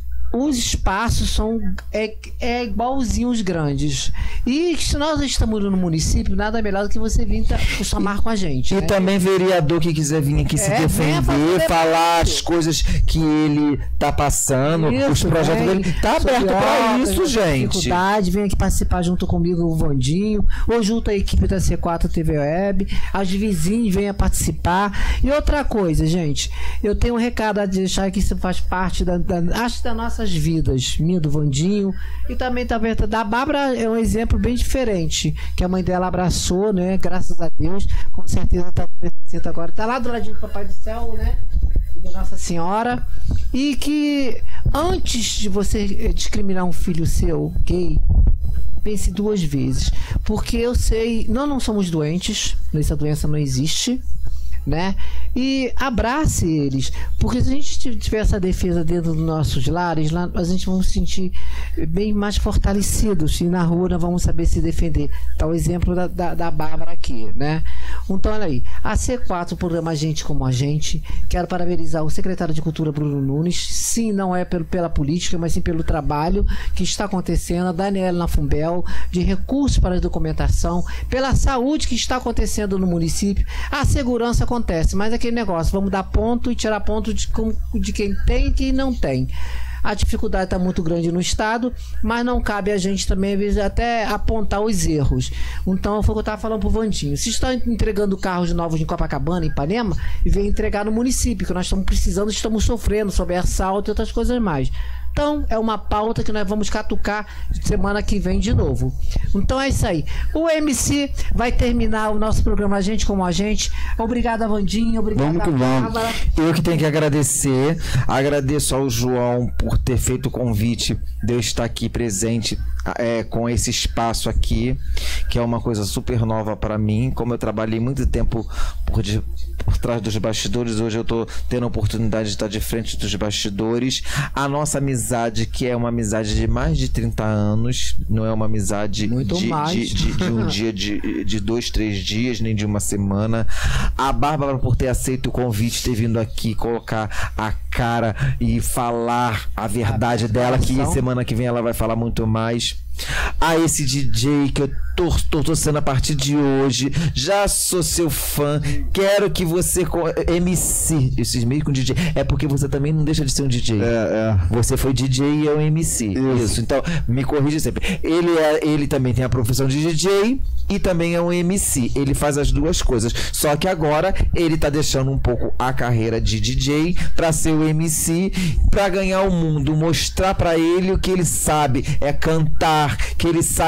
os espaços são é, é igualzinho os grandes. E se nós estamos no município, nada melhor do que você vir tá, somar com a gente. E né? também vereador que quiser vir aqui se É, venha fazer defender, debate. falar as coisas que ele tá passando, os Isso, projetos vem, dele. Tá sobre aberto pra obras, isso, gente. dificuldade, vem aqui participar junto comigo, o Vandinho, ou junto à equipe da C quatro T V Web, as vizinhos venham participar. E outra coisa, gente, eu tenho um recado a deixar que isso faz parte da, da, acho, das nossas vidas, minha do Vandinho, e também talvez da Bárbara é um exemplo bem diferente, que a mãe dela abraçou, né? Graças a Deus, com certeza tá agora, tá lá do ladinho do Papai do Céu, né? Da Nossa Senhora, e que antes de você discriminar um filho seu gay, pense duas vezes, porque eu sei, nós não somos doentes, essa doença não existe, né? E abrace eles, porque se a gente tiver essa defesa dentro dos nossos lares, lá a gente vai se sentir bem mais fortalecidos, e na rua nós vamos saber se defender. Tá o exemplo da, da, da Bárbara aqui, né? Então olha aí, a C quatro, o programa Gente Como a Gente, quero parabenizar o secretário de Cultura Bruno Nunes, sim, não é pelo, pela política, mas sim pelo trabalho que está acontecendo, a Daniela Nafumbel, de recursos para a documentação, pela saúde que está acontecendo no município, a segurança acontece, mas aquele negócio, vamos dar ponto e tirar ponto de, de quem tem e quem não tem. A dificuldade está muito grande no estado, mas não cabe a gente também, às vezes, até apontar os erros. Então, foi o que eu estava falando pro Vandinho. Se está entregando carros novos em Copacabana, em Ipanema, e vem entregar no município, que nós estamos precisando, estamos sofrendo sobre assalto e outras coisas mais. Então, é uma pauta que nós vamos catucar semana que vem de novo. Então é isso aí. O M C vai terminar o nosso programa A Gente Como a Gente. Obrigada, Vandinho. Obrigada, Vamos que vamos. Bárbara. Eu que tenho que agradecer. Agradeço ao João por ter feito o convite de eu estar aqui presente é, com esse espaço aqui, que é uma coisa super nova para mim. Como eu trabalhei muito tempo por, de, por trás dos bastidores, hoje eu estou tendo a oportunidade de estar de frente dos bastidores. A nossa amizade, que é uma amizade de mais de trinta anos, não é uma amizade Muito de, mais. de, de, de um dia, de, de dois, três dias, nem de uma semana. A Bárbara, por ter aceito o convite, ter vindo aqui colocar a cara e falar a verdade dela, que semana que vem ela vai falar muito mais. A esse D J que eu tô, tô torcendo a partir de hoje, já sou seu fã, quero que você M C, esses meio com D J, é porque você também não deixa de ser um D J. É, é. Você foi D J e é um M C. Isso. Isso. Então, me corrija sempre. Ele, é, ele também tem a profissão de D J e também é um M C. Ele faz as duas coisas. Só que agora ele tá deixando um pouco a carreira de D J pra ser o M C, pra ganhar o mundo, mostrar pra ele o que ele sabe é cantar, que ele sabe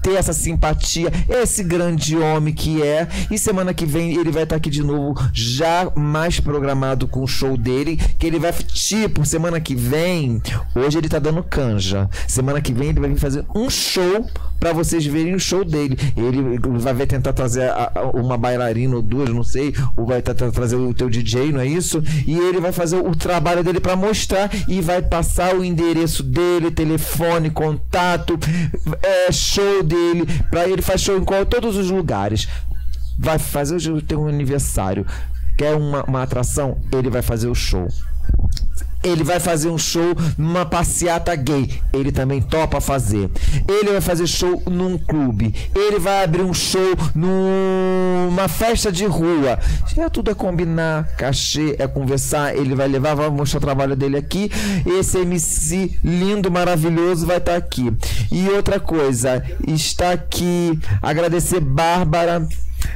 ter essa simpatia, esse grande homem que é. E semana que vem ele vai estar aqui de novo, já mais programado com o show dele, que ele vai, tipo, semana que vem, hoje ele tá dando canja, semana que vem ele vai vir fazer um show pra vocês verem o show dele. Ele vai tentar trazer a, a, uma bailarina ou duas, não sei, ou vai tentar trazer o teu D J, não é isso? E ele vai fazer o trabalho dele pra mostrar e vai passar o endereço dele, telefone, contato, é, show dele, pra ele faz show em qual, todos os lugares. Vai fazer, hoje tem um aniversário, quer uma, uma atração, ele vai fazer o show. Ele vai fazer um show numa passeata gay, ele também topa fazer. Ele vai fazer show num clube, ele vai abrir um show numa festa de rua. É tudo é combinar, cachê, é conversar. Ele vai levar, vai mostrar o trabalho dele aqui. Esse M C lindo, maravilhoso vai estar aqui. E outra coisa, está aqui, agradecer Bárbara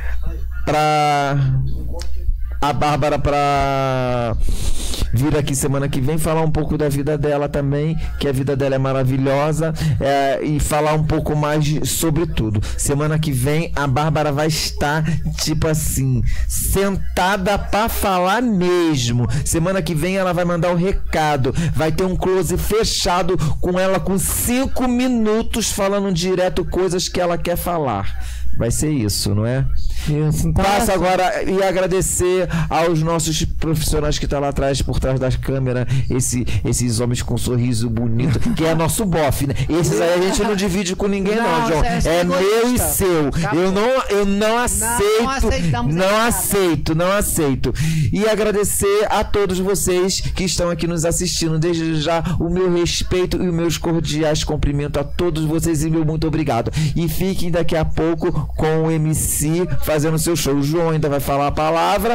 pra... a Bárbara pra vir aqui semana que vem falar um pouco da vida dela também, que a vida dela é maravilhosa, é, e falar um pouco mais sobre tudo. Semana que vem a Bárbara vai estar tipo assim, sentada pra falar mesmo. Semana que vem ela vai mandar o recado, vai ter um close fechado com ela com cinco minutos falando direto coisas que ela quer falar. Vai ser isso, não é? Isso, então Passa é agora e agradecer aos nossos profissionais que estão lá atrás, por trás das câmeras, esse, esses homens com sorriso bonito, que é nosso bofe, né? Esses aí a gente não divide com ninguém, não, Não, João. você é É meu e egoísta. seu. Acabou. Eu não, eu não aceito. aceitamos Não nada. aceito, não aceito. E agradecer a todos vocês que estão aqui nos assistindo. Desde já, o meu respeito e os meus cordiais cumprimentos a todos vocês e meu muito obrigado. E fiquem daqui a pouco com o M C fazendo seu show. O João ainda vai falar a palavra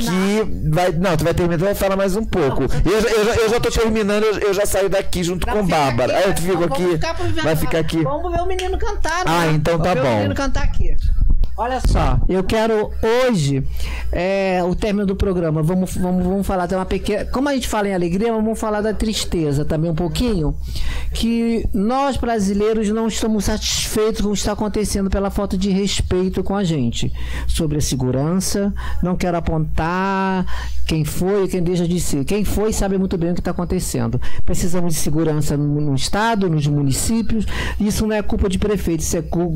que vai... Não, tu vai terminar, tu vai falar mais um pouco. Eu, já- eu, já- eu já tô terminando, eu, eu já saio daqui junto com Bárbara. Aí eu fico Vamos aqui, ficar pro- vai ficar aqui. Vamos ver o menino cantar, né? Ah, então tá Vamos ver bom. o menino cantar aqui. Olha só, eu quero hoje é, o término do programa. Vamos, vamos, vamos falar de uma pequena. Como a gente fala em alegria, vamos falar da tristeza também um pouquinho. Que nós brasileiros não estamos satisfeitos com o que está acontecendo pela falta de respeito com a gente. Sobre a segurança, não quero apontar quem foi, quem deixa de ser. Quem foi sabe muito bem o que está acontecendo. Precisamos de segurança no, no estado, nos municípios. Isso não é culpa de prefeito, isso é, cu,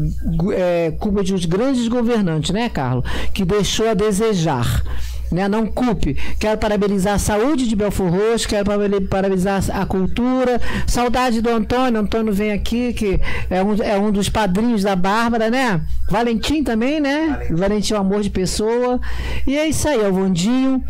é culpa de os grandes governantes, né, Carlos? Que deixou a desejar. Né? Não culpe. Quero parabenizar a saúde de Belfort Roxo, quero parabenizar a cultura. Saudade do Antônio. Antônio vem aqui, que é um, é um dos padrinhos da Bárbara, né? Valentim também, né? Valentim, Valentim é um amor de pessoa. E é isso aí, é o Vandinho.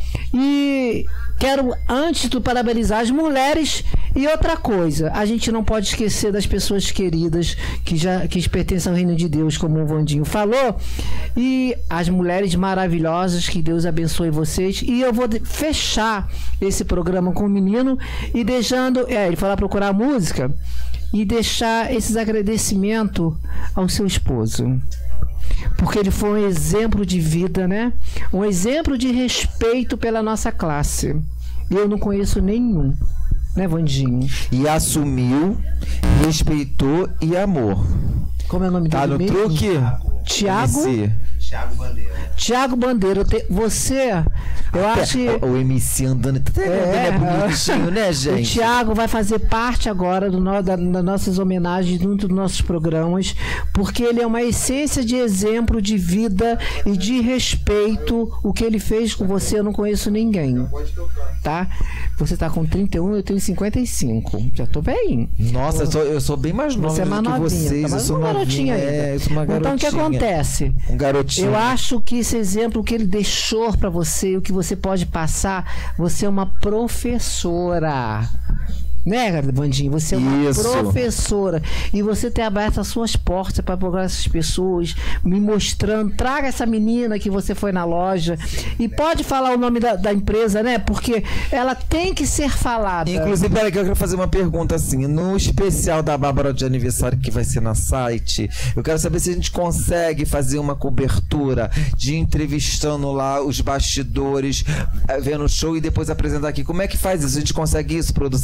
E quero, antes de tudo, parabenizar as mulheres. E outra coisa, a gente não pode esquecer das pessoas queridas que já que pertencem ao reino de Deus, como o Vandinho falou. E as mulheres maravilhosas, que Deus abençoe vocês. E eu vou de- fechar esse programa com o menino e deixando. É, ele falar procurar música e deixar esses agradecimentos ao seu esposo. Porque ele foi um exemplo de vida, né? Um exemplo de respeito pela nossa classe. E eu não conheço nenhum, né, Vandinho? E assumiu, respeitou e amor. Como é o nome Tá dele no mesmo? truque? Tiago. M C. Thiago Bandeira. Tiago Bandeira. eu te- Você, eu acho que... O M C andando, tá andando, é bonitinho, né, O gente? Tiago vai fazer parte agora do no, da, das nossas homenagens dentro dos nossos programas, porque ele é uma essência de exemplo de vida e de respeito. O que ele fez com você, eu não conheço ninguém. Tá? Você tá com trinta e um, eu tenho cinquenta e cinco. Já tô bem. Nossa, eu sou, eu sou bem mais novo Você é mais do que novinha, vocês. tá Eu mais sou uma garotinha novinha, ainda. é, eu sou uma garotinha. Então o que acontece? Um garotinho. Eu acho que esse exemplo que ele deixou pra você, o que você pode passar, você é uma professora. Né, Vandinho? Você é uma Isso. professora. E você tem aberto as suas portas para procurar essas pessoas, me mostrando. Traga essa menina que você foi na loja. E pode falar o nome da, da empresa, né? Porque ela tem que ser falada. Inclusive, peraí que eu quero fazer uma pergunta assim. No especial da Bárbara de aniversário que vai ser na site, eu quero saber se a gente consegue fazer uma cobertura de entrevistando lá os bastidores, eh, vendo o show e depois apresentar aqui. Como é que faz isso? A gente consegue isso, produção? A gente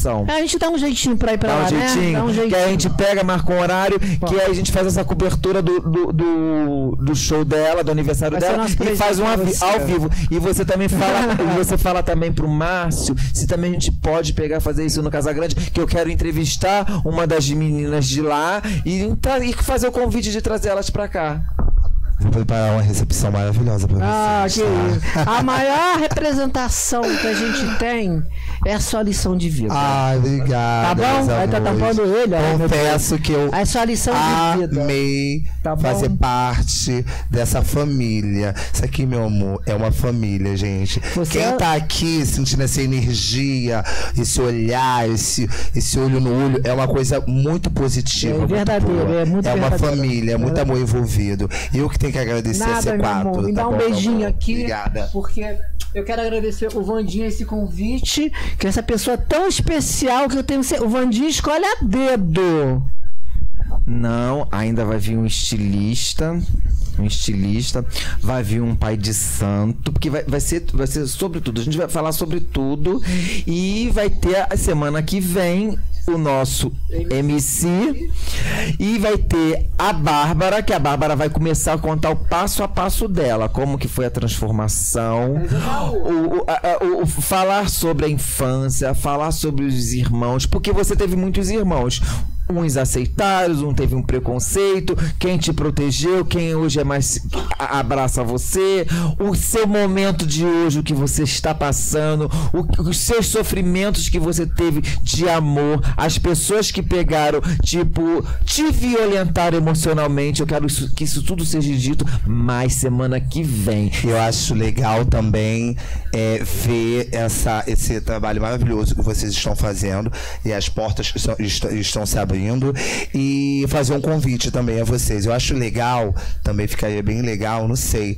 gente dá um jeitinho pra ir pra Dá lá, um jeitinho, né? Dá um que jeitinho. aí a gente pega, marca um horário, que aí a gente faz essa cobertura do, do, do, do show dela, do aniversário Vai ser dela, nosso e presente faz um pra avi- você. ao vivo. E você também fala, e você fala também pro Márcio, se também a gente pode pegar, fazer isso no Casagrande, que eu quero entrevistar uma das meninas de lá e, tra- e fazer o convite de trazer elas pra cá. Vou preparar uma recepção maravilhosa pra Ah, vocês. que tá? isso. A maior representação que a gente tem é a sua lição de vida. Ah, obrigado. Tá bom? meus Aí tá amores. tampando ele, ó, meu Confesso que eu É a sua lição de vida. amei Tá bom? fazer parte dessa família. Isso aqui, meu amor, é uma família, gente. Você Quem é- tá aqui sentindo essa energia, esse olhar, esse, esse olho no olho, é uma coisa muito positiva. É muito verdadeiro, boa. é muito É uma verdadeiro. família, é muito amor envolvido. Eu que tenho que agradecer a Nada, C meu quatro. amor. Me tá dá um bom, meu beijinho amor? aqui. Obrigada. Porque eu quero agradecer o Vandinho esse convite, que é essa pessoa tão especial que eu tenho. O Vandinho escolhe a dedo. Não, ainda vai vir um estilista, um estilista, vai vir um pai de santo, porque vai, vai, ser, vai ser sobre tudo, a gente vai falar sobre tudo e vai ter a semana que vem o nosso M C e vai ter a Bárbara, que a Bárbara vai começar a contar o passo a passo dela, como que foi a transformação, o, o, a- a- o- o falar sobre a infância, falar sobre os irmãos, porque você teve muitos irmãos. Uns aceitaram, um teve um preconceito, quem te protegeu, quem hoje é mais a- abraça você, o seu momento de hoje, o que você está passando, o- os seus sofrimentos que você teve de amor, as pessoas que pegaram, tipo, te violentaram emocionalmente. Eu quero isso- que isso tudo seja dito mais semana que vem. Eu acho legal também é, ver essa, esse trabalho maravilhoso que vocês estão fazendo e as portas que estão, estão, estão se abrindo e fazer um convite também a vocês. Eu acho legal, também ficaria bem legal, não sei,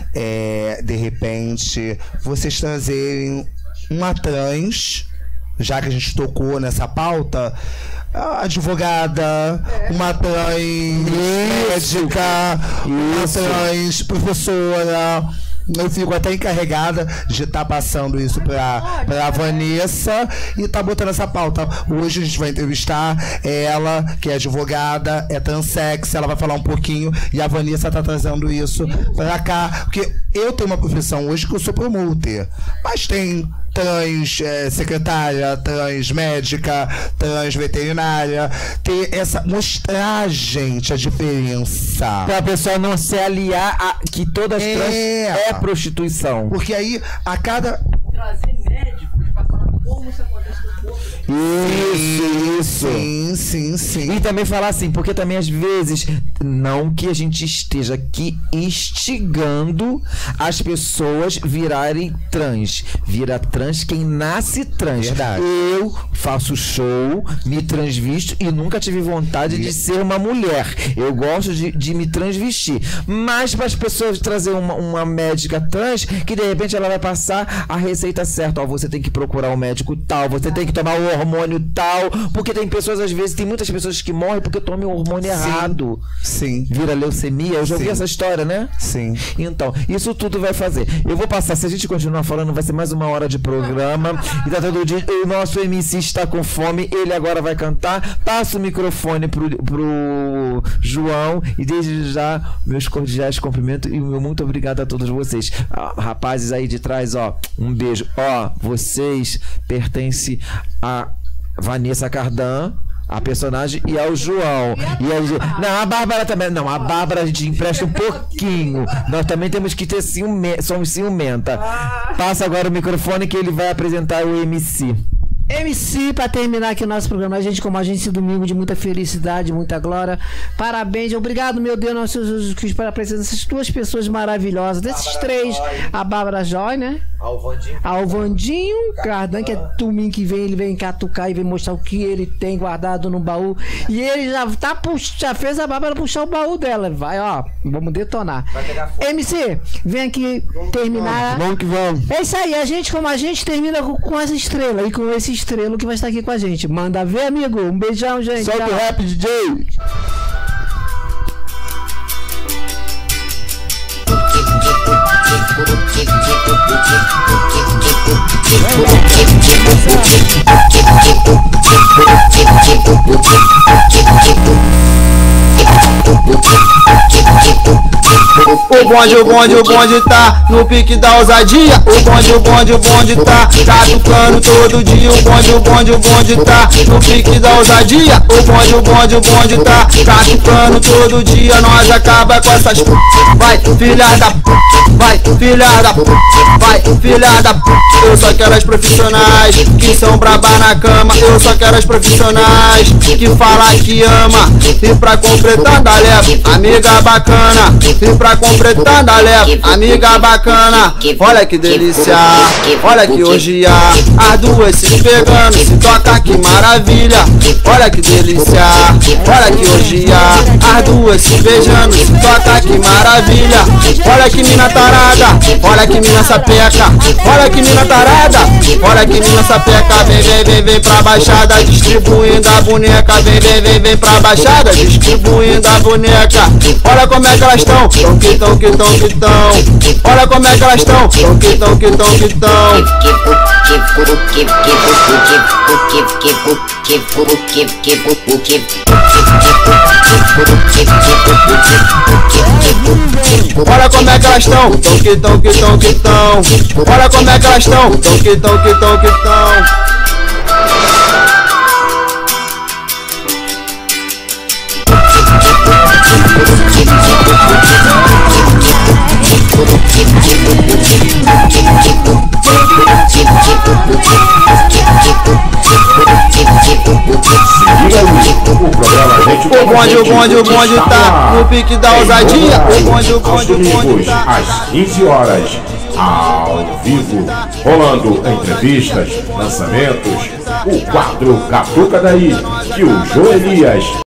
é, de repente vocês trazerem uma trans, já que a gente tocou nessa pauta, a advogada, uma trans médica, uma trans professora. Eu fico até encarregada de estar passando isso pra, pra Vanessa e tá botando essa pauta. Hoje a gente vai entrevistar ela, que é advogada, é transex, ela vai falar um pouquinho e a Vanessa tá trazendo isso pra cá. Porque eu tenho uma profissão hoje que eu sou promoter, mas tem trans eh, secretária, trans médica, trans veterinária, ter essa, mostrar, gente, a diferença. Pra pessoa não se aliar a que todas É. trans é prostituição. Porque aí, a cada... Trazer médicos pra falar como isso acontece no corpo. Isso, isso. Sim, sim, sim. E também falar assim, porque também às vezes, não que a gente esteja aqui instigando as pessoas virarem trans. Vira trans quem nasce trans. Verdade. Eu faço show, me transvisto e nunca tive vontade de ser uma mulher. Eu gosto de, de me transvestir. Mas para as pessoas trazer uma, uma médica trans, que de repente ela vai passar a receita certa. Ó, você tem que procurar um médico tal, você tem que tomar o hormônio tal. Porque tem pessoas, às vezes, tem muitas pessoas que morrem porque tomam o hormônio errado. Sim, Vira leucemia. Eu já ouvi Sim. essa história, né? sim. Então, isso tudo vai fazer. Eu vou passar, se a gente continuar falando, vai ser mais uma hora de programa. E tá todo dia. O nosso M C está com fome, ele agora vai cantar. Passa o microfone pro, pro João. E desde já, meus cordiais cumprimentos e o meu muito obrigado a todos vocês. Ah, rapazes aí de trás, ó, um beijo. Ó, vocês pertencem a Vanessa Cardan, a personagem, e ao João. E a gente... Não, a Bárbara também. Não, a Bárbara a gente empresta um pouquinho. Nós também temos que ter ciume... somos ciumenta. Passa agora o microfone que ele vai apresentar o M C. M C, pra terminar aqui o nosso programa, a gente como a gente esse domingo de muita felicidade, muita glória. Parabéns, obrigado, meu Deus, nosso Jesus Cristo, pela presença dessas duas pessoas maravilhosas, desses três, a Bárbara Joy, né? Ao Vandinho Cardan, que é domingo que vem, ele vem catucar e vem mostrar o que ele tem guardado no baú. E ele já tá pux... já fez a Bárbara puxar o baú dela. Vai, ó, vamos detonar. M C, vem aqui terminar. Vamos que vamos. É isso aí, a gente como a gente termina com, com essa estrela e com esse estrelo que vai estar aqui com a gente. Manda ver, amigo. Um beijão, gente. Solta o Tchau. rap, D J. Tick, tick, tick, tick, tick, tick, tick, tick, tick, tick, tick, tick, tick, tick, O bonde, o bonde, o bonde tá no pique da ousadia. O bonde, o bonde, o bonde tá catucando todo dia. O bonde, o bonde, o bonde tá no pique da ousadia. O bonde, o bonde, o bonde tá catucando todo dia. Nós acaba com essas p... Vai, filha da p... Vai, filha da p... Vai, filha da p... Eu só quero as profissionais que são braba na cama. Eu só quero as profissionais que fala que ama. E pra completar da leva, amiga bacana. E pra completar da leva, amiga bacana. Olha que delícia, olha que orgia. As duas se pegando, se toca que maravilha. Olha que delícia, olha que orgia. As duas se beijando, se toca que maravilha. Olha que mina tarada, olha que mina sapeca. Olha que mina tarada, olha que mina sapeca. Vem, vem, vem, vem pra baixada, distribuindo a boneca. Vem, vem, vem, vem pra baixada, distribuindo a boneca. Olha como é que elas estão, tão que tão que tão que tão. Olha como é que elas estão, tão que tão que tão que tão. Olha como é que elas estão, tão que tão que tão que tão. Olha como é que elas estão, tão que tão que tão que tão. O bonde, o bonde, o bonde tá no pique da ousadia. O bonde, o bonde, o bonde tá às quinze horas, ao vivo, rolando entrevistas, lançamentos, o quadro Catuca Daí, que o Joelias